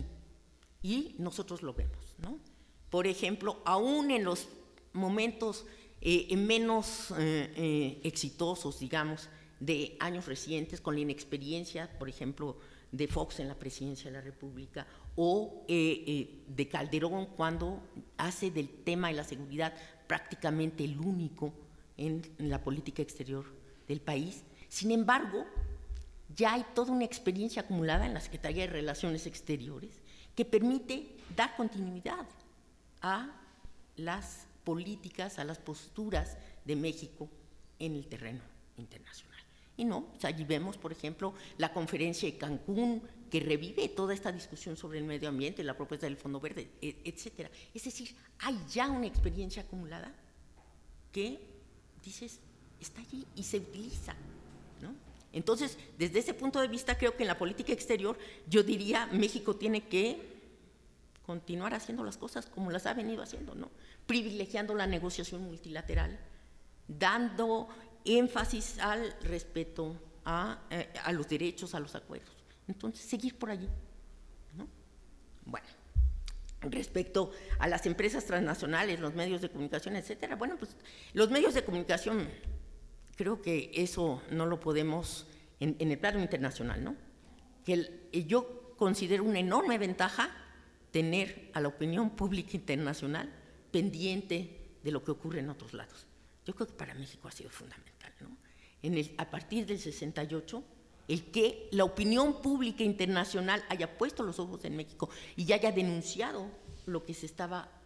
y nosotros lo vemos, ¿no? Por ejemplo, aún en los momentos menos exitosos, digamos, de años recientes, con la inexperiencia, por ejemplo, de Fox en la presidencia de la República, o de Calderón cuando hace del tema de la seguridad prácticamente el único en la política exterior del país. Sin embargo, ya hay toda una experiencia acumulada en la Secretaría de Relaciones Exteriores que permite dar continuidad a las políticas, a las posturas de México en el terreno internacional. Y no, pues allí vemos, por ejemplo, la conferencia de Cancún, que revive toda esta discusión sobre el medio ambiente, la propuesta del Fondo Verde, etcétera. Es decir, hay ya una experiencia acumulada que, dices, está allí y se utiliza, ¿no? Entonces, desde ese punto de vista, creo que en la política exterior, yo diría, México tiene que continuar haciendo las cosas como las ha venido haciendo, ¿no? Privilegiando la negociación multilateral, dando énfasis al respeto a los derechos, a los acuerdos. Entonces, seguir por allí, ¿no? Bueno, respecto a las empresas transnacionales, los medios de comunicación, etcétera, bueno, pues los medios de comunicación, creo que eso no lo podemos, en el plano internacional, ¿no? Que yo considero una enorme ventaja tener a la opinión pública internacional pendiente de lo que ocurre en otros lados. Yo creo que para México ha sido fundamental, ¿no? A partir del 68, el que la opinión pública internacional haya puesto los ojos en México y haya denunciado lo que se estaba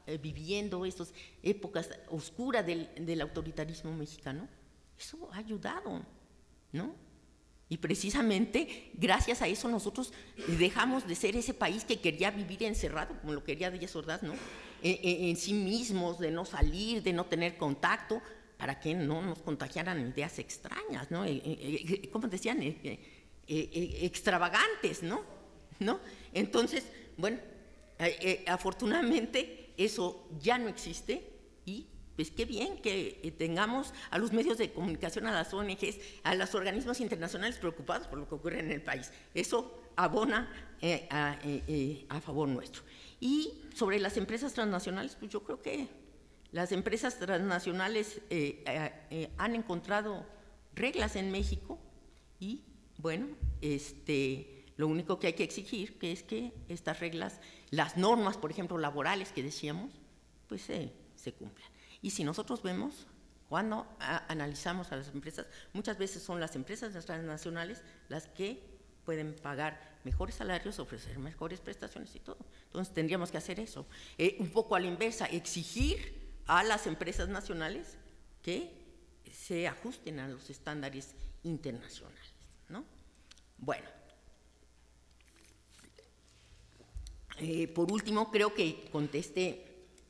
viviendo, estas épocas oscuras del autoritarismo mexicano, eso ha ayudado, ¿no? Y precisamente gracias a eso nosotros dejamos de ser ese país que quería vivir encerrado, como lo quería Díaz Ordaz, ¿no? En sí mismos, de no salir, de no tener contacto, para que no nos contagiaran ideas extrañas, ¿no? ¿Cómo decían? Extravagantes, ¿no? Entonces, bueno, afortunadamente eso ya no existe y pues qué bien que tengamos a los medios de comunicación, a las ONGs, a los organismos internacionales preocupados por lo que ocurre en el país. Eso abona a favor nuestro. Y sobre las empresas transnacionales, pues yo creo que las empresas transnacionales han encontrado reglas en México y, bueno, lo único que hay que exigir que es que estas reglas, las normas, por ejemplo, laborales que decíamos, pues se cumplan. Y si nosotros vemos, cuando analizamos a las empresas, muchas veces son las empresas transnacionales las que pueden pagar mejores salarios, ofrecer mejores prestaciones y todo. Entonces tendríamos que hacer eso. Un poco a la inversa, exigir a las empresas nacionales que se ajusten a los estándares internacionales, ¿no? Bueno. Por último, creo que contesté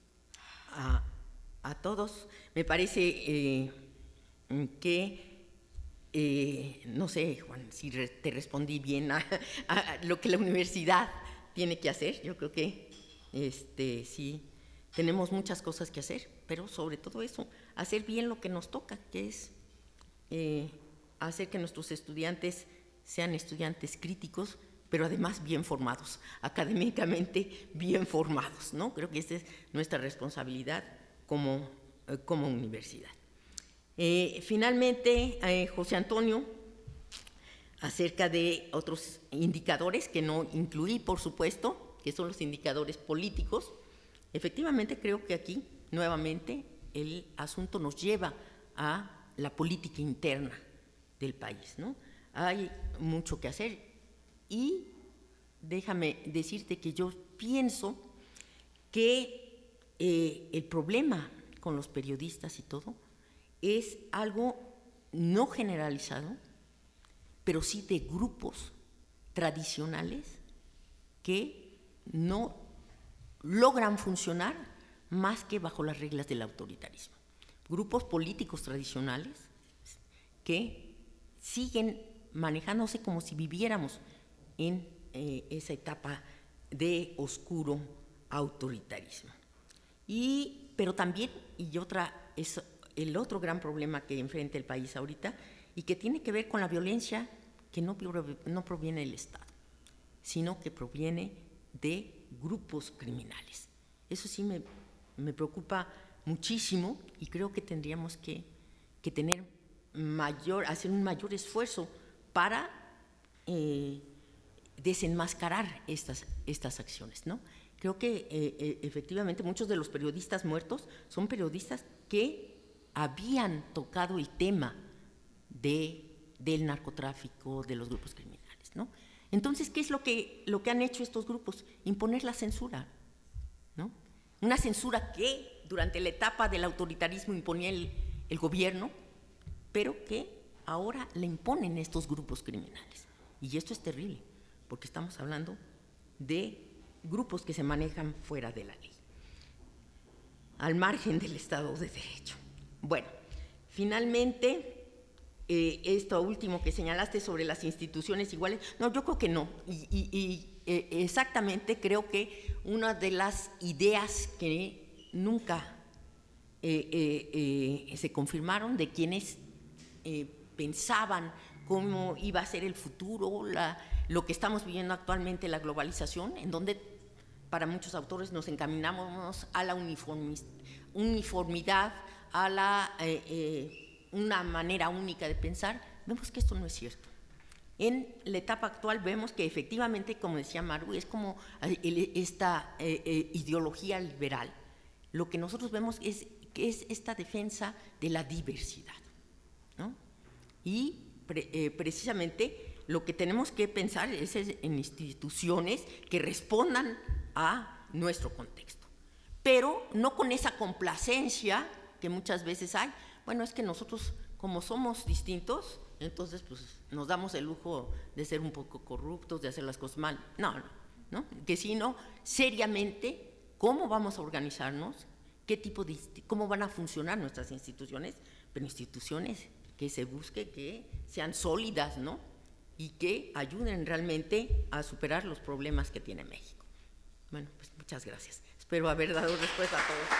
a todos. Me parece que, no sé, Juan, si te respondí bien a lo que la universidad tiene que hacer. Yo creo que sí, tenemos muchas cosas que hacer, pero sobre todo eso, hacer bien lo que nos toca, que es hacer que nuestros estudiantes sean estudiantes críticos, pero además bien formados, académicamente bien formados, ¿no? Creo que esa es nuestra responsabilidad como universidad. Finalmente, José Antonio, acerca de otros indicadores que no incluí, por supuesto, que son los indicadores políticos. Efectivamente, creo que aquí, nuevamente, el asunto nos lleva a la política interna del país, ¿no? Hay mucho que hacer. Y déjame decirte que yo pienso que el problema con los periodistas y todo es algo no generalizado, pero sí de grupos tradicionales que no logran funcionar más que bajo las reglas del autoritarismo. Grupos políticos tradicionales que siguen manejándose como si viviéramos en esa etapa de oscuro autoritarismo. Pero también, es el otro gran problema que enfrenta el país ahorita y que tiene que ver con la violencia que no proviene del Estado, sino que proviene de grupos criminales. Eso sí me preocupa muchísimo y creo que tendríamos que hacer un mayor esfuerzo para desenmascarar estas acciones, ¿no? Creo que efectivamente muchos de los periodistas muertos son periodistas que habían tocado el tema del narcotráfico, de los grupos criminales, ¿no? Entonces, ¿qué es lo que han hecho estos grupos? Imponer la censura, ¿no? Una censura que durante la etapa del autoritarismo imponía el gobierno, pero que ahora le imponen estos grupos criminales. Y esto es terrible, porque estamos hablando de grupos que se manejan fuera de la ley, al margen del Estado de Derecho. Bueno, finalmente, esto último que señalaste sobre las instituciones iguales, no, yo creo que no. Exactamente creo que una de las ideas que nunca se confirmaron de quienes pensaban cómo iba a ser el futuro, lo que estamos viviendo actualmente, la globalización, en donde para muchos autores nos encaminamos a la uniformidad, a una manera única de pensar. Vemos que esto no es cierto. En la etapa actual vemos que efectivamente, como decía Maru, es como esta ideología liberal. Lo que nosotros vemos es que es esta defensa de la diversidad, ¿no? Y precisamente lo que tenemos que pensar es en instituciones que respondan a nuestro contexto. pero no con esa complacencia que muchas veces hay. Bueno, es que nosotros, como somos distintos, entonces pues nos damos el lujo de ser un poco corruptos, de hacer las cosas mal. No, que sino seriamente cómo vamos a organizarnos, cómo van a funcionar nuestras instituciones, pero instituciones que se busque que sean sólidas, ¿no? Y que ayuden realmente a superar los problemas que tiene México. Bueno, pues muchas gracias. Espero haber dado respuesta a todos.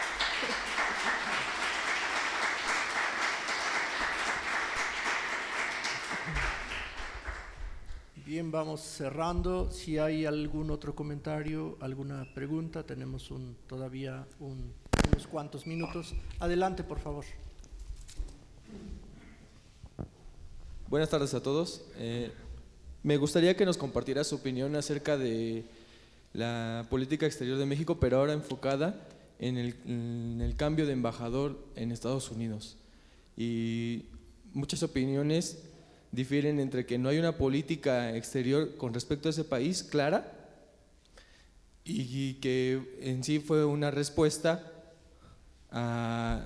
Bien, vamos cerrando. Si hay algún otro comentario, alguna pregunta, tenemos todavía unos cuantos minutos. Adelante, por favor. Buenas tardes a todos. Me gustaría que nos compartiera su opinión acerca de la política exterior de México, pero ahora enfocada en el cambio de embajador en Estados Unidos. Y muchas opiniones difieren entre que no hay una política exterior con respecto a ese país clara y que en sí fue una respuesta a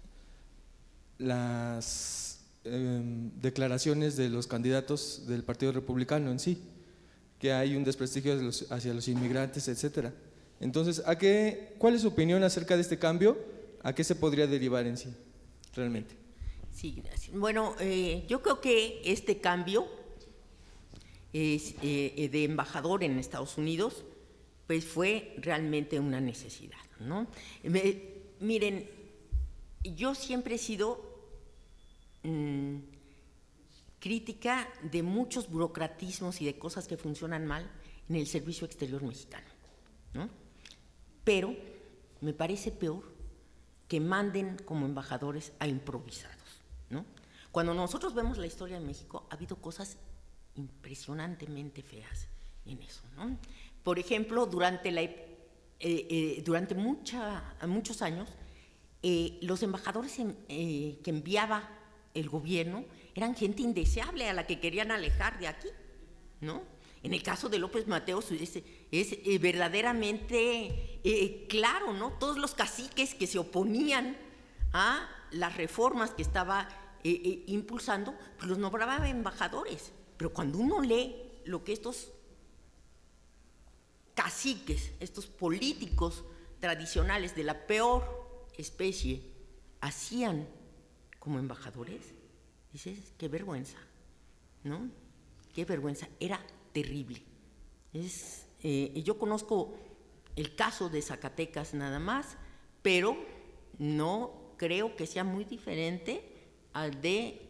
las declaraciones de los candidatos del Partido Republicano en sí, que hay un desprestigio hacia los inmigrantes, etcétera. Entonces, ¿cuál es su opinión acerca de este cambio? ¿A qué se podría derivar en sí, realmente? Sí, gracias. Bueno, yo creo que este cambio de embajador en Estados Unidos, pues fue realmente una necesidad, ¿no? Miren, yo siempre he sido crítica de muchos burocratismos y de cosas que funcionan mal en el servicio exterior mexicano, ¿no? Pero me parece peor que manden como embajadores a improvisados, ¿no? Cuando nosotros vemos la historia de México, ha habido cosas impresionantemente feas en eso, ¿no? Por ejemplo, durante muchos años, los embajadores que enviaba el gobierno eran gente indeseable a la que querían alejar de aquí, ¿no? En el caso de López Mateos es verdaderamente claro, ¿no? Todos los caciques que se oponían a las reformas que estaba impulsando, pues los nombraba embajadores. Pero cuando uno lee lo que estos caciques, estos políticos tradicionales de la peor especie hacían como embajadores, dices, qué vergüenza, ¿no? Qué vergüenza, era terrible. Yo conozco el caso de Zacatecas nada más, pero no creo que sea muy diferente al de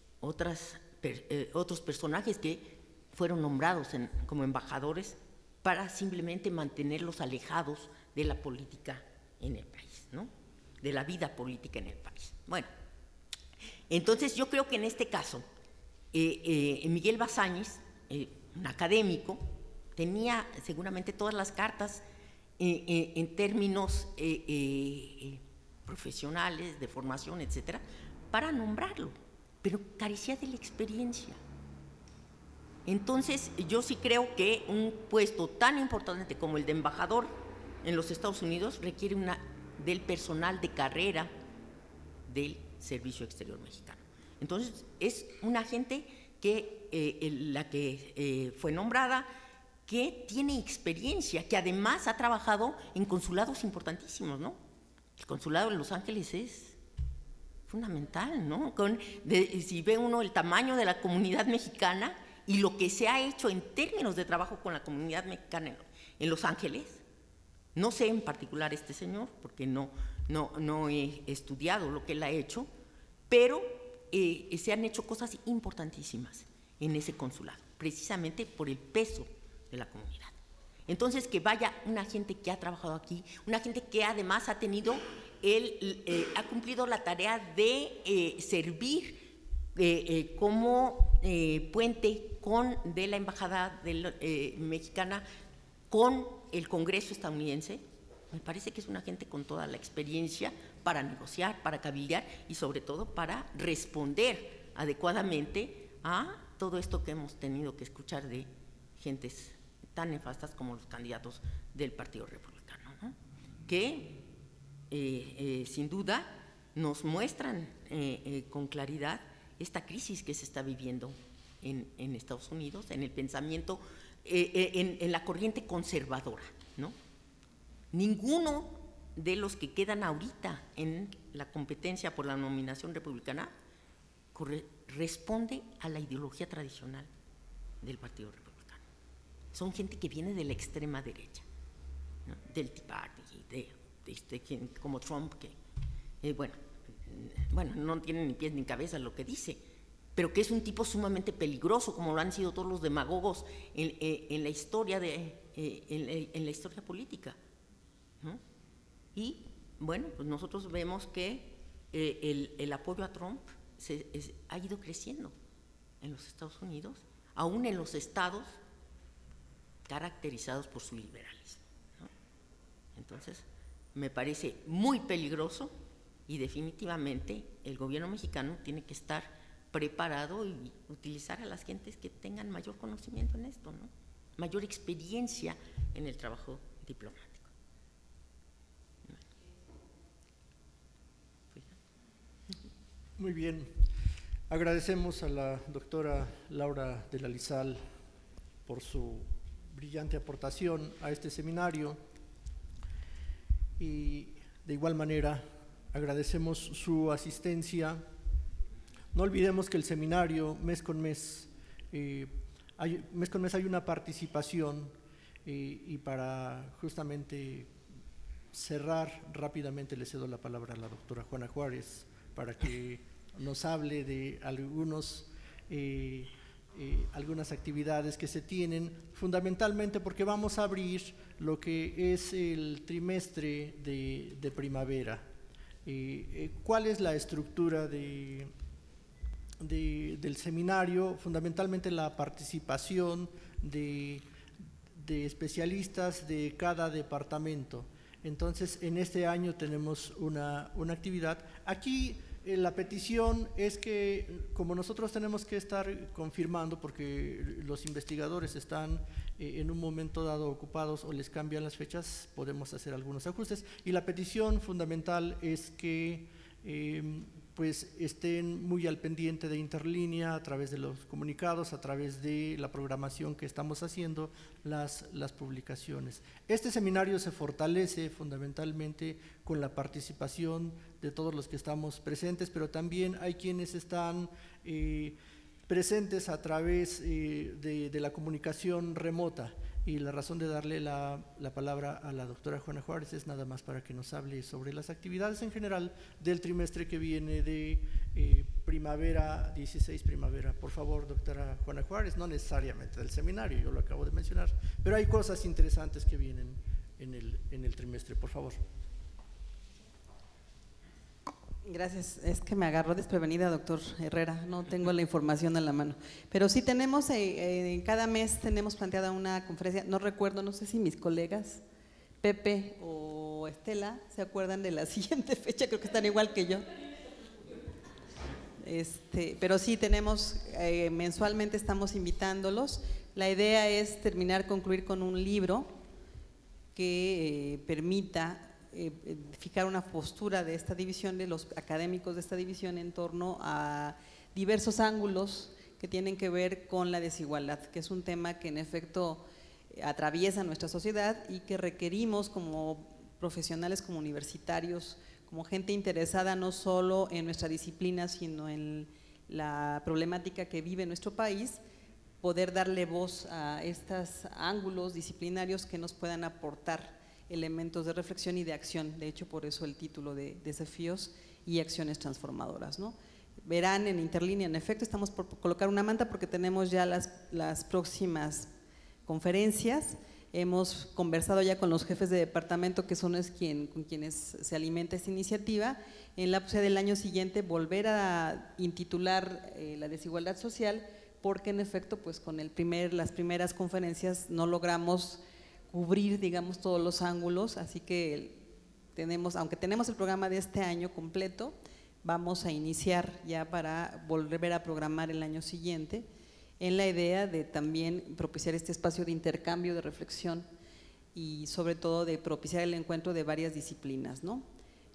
otros personajes que fueron nombrados como embajadores para simplemente mantenerlos alejados de la política en el país, ¿no? De la vida política en el país. Bueno, entonces yo creo que en este caso Miguel Bazáñez, un académico, tenía seguramente todas las cartas en términos profesionales, de formación, etcétera, para nombrarlo, pero carecía de la experiencia. Entonces yo sí creo que un puesto tan importante como el de embajador en los Estados Unidos requiere del personal de carrera del Servicio Exterior Mexicano. Entonces es una gente la que fue nombrada, que tiene experiencia, que además ha trabajado en consulados importantísimos, ¿no? El consulado de Los Ángeles es fundamental, ¿no? Si ve uno el tamaño de la comunidad mexicana y lo que se ha hecho en términos de trabajo con la comunidad mexicana en Los Ángeles, no sé en particular este señor, porque no he estudiado lo que él ha hecho, pero se han hecho cosas importantísimas en ese consulado, precisamente por el peso de la comunidad. Entonces, que vaya una gente que ha trabajado aquí, una gente que además ha cumplido la tarea de servir como puente de la embajada mexicana con el Congreso estadounidense, me parece que es una gente con toda la experiencia para negociar, para cabildear y sobre todo para responder adecuadamente a todo esto que hemos tenido que escuchar de gentes tan nefastas como los candidatos del Partido Republicano, ¿no? Que sin duda nos muestran con claridad esta crisis que se está viviendo en Estados Unidos, en el pensamiento, en la corriente conservadora, ¿no? Ninguno de los que quedan ahorita en la competencia por la nominación republicana responde a la ideología tradicional del Partido Republicano. Son gente que viene de la extrema derecha, ¿no? Del Tea Party, como Trump, que bueno, no tiene ni pies ni cabeza lo que dice, pero que es un tipo sumamente peligroso, como lo han sido todos los demagogos en la historia en la historia política, ¿no? Y bueno, pues nosotros vemos que el apoyo a Trump ha ido creciendo en los Estados Unidos, aún en los estados caracterizados por su liberalismo, ¿no? Entonces, me parece muy peligroso y definitivamente el gobierno mexicano tiene que estar preparado y utilizar a las gentes que tengan mayor conocimiento en esto, ¿no? Mayor experiencia en el trabajo diplomático. Muy bien. Agradecemos a la doctora Laura de la Lizal por su brillante aportación a este seminario y de igual manera agradecemos su asistencia. No olvidemos que el seminario mes con mes hay una participación y para justamente cerrar rápidamente le cedo la palabra a la doctora Juana Juárez para que nos hable de algunas actividades que se tienen, fundamentalmente porque vamos a abrir lo que es el trimestre de primavera. ¿Cuál es la estructura del seminario? Fundamentalmente la participación de especialistas de cada departamento. Entonces, en este año tenemos una actividad. Aquí la petición es que, como nosotros tenemos que estar confirmando, porque los investigadores están en un momento dado ocupados o les cambian las fechas, podemos hacer algunos ajustes. Y la petición fundamental es que pues estén muy al pendiente de Interlínea a través de los comunicados, a través de la programación que estamos haciendo, las publicaciones. Este seminario se fortalece fundamentalmente con la participación de todos los que estamos presentes, pero también hay quienes están presentes a través de la comunicación remota. Y la razón de darle la palabra a la doctora Juana Juárez es nada más para que nos hable sobre las actividades en general del trimestre que viene de primavera 16, primavera. Por favor, doctora Juana Juárez, no necesariamente del seminario, yo lo acabo de mencionar, pero hay cosas interesantes que vienen en el trimestre, por favor. Gracias, es que me agarró desprevenida, doctor Herrera, no tengo la información a la mano, pero sí tenemos, cada mes tenemos planteada una conferencia, no recuerdo, no sé si mis colegas, Pepe o Estela, se acuerdan de la siguiente fecha, creo que están igual que yo. Pero sí tenemos, mensualmente estamos invitándolos, la idea es concluir con un libro que permita fijar una postura de esta división, de los académicos de esta división en torno a diversos ángulos que tienen que ver con la desigualdad, que es un tema que en efecto atraviesa nuestra sociedad y que requerimos como profesionales, como universitarios, como gente interesada no solo en nuestra disciplina, sino en la problemática que vive nuestro país, poder darle voz a estos ángulos disciplinarios que nos puedan aportar elementos de reflexión y de acción. De hecho, por eso el título de Desafíos y Acciones Transformadoras, ¿no? Verán en Interlínea, en efecto, estamos por colocar una manta porque tenemos ya las próximas conferencias. Hemos conversado ya con los jefes de departamento, que son con quienes se alimenta esta iniciativa. En la posibilidad del año siguiente volver a intitular la desigualdad social, porque en efecto, pues con las primeras conferencias no logramos cubrir, digamos, todos los ángulos, así que aunque tenemos el programa de este año completo, vamos a iniciar ya para volver a programar el año siguiente, en la idea de también propiciar este espacio de intercambio, de reflexión y sobre todo de propiciar el encuentro de varias disciplinas, ¿no?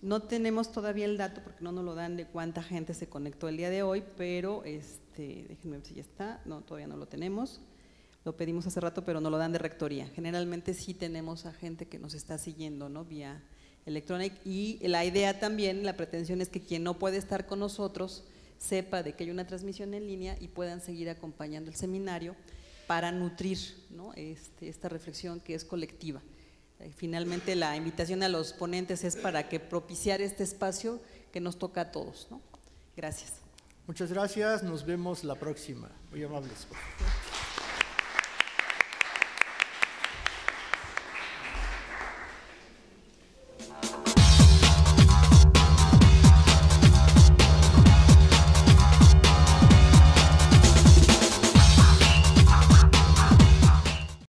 No tenemos todavía el dato porque no nos lo dan de cuánta gente se conectó el día de hoy, pero déjenme ver si ya está, no, todavía no lo tenemos. Lo pedimos hace rato, pero no lo dan de rectoría. Generalmente sí tenemos a gente que nos está siguiendo, ¿no? Vía electrónica, y la idea también, la pretensión es que quien no puede estar con nosotros sepa de que hay una transmisión en línea y puedan seguir acompañando el seminario para nutrir, ¿no? esta reflexión que es colectiva. Finalmente la invitación a los ponentes es para que propiciar este espacio que nos toca a todos, ¿no? Gracias. Muchas gracias, nos vemos la próxima. Muy amables.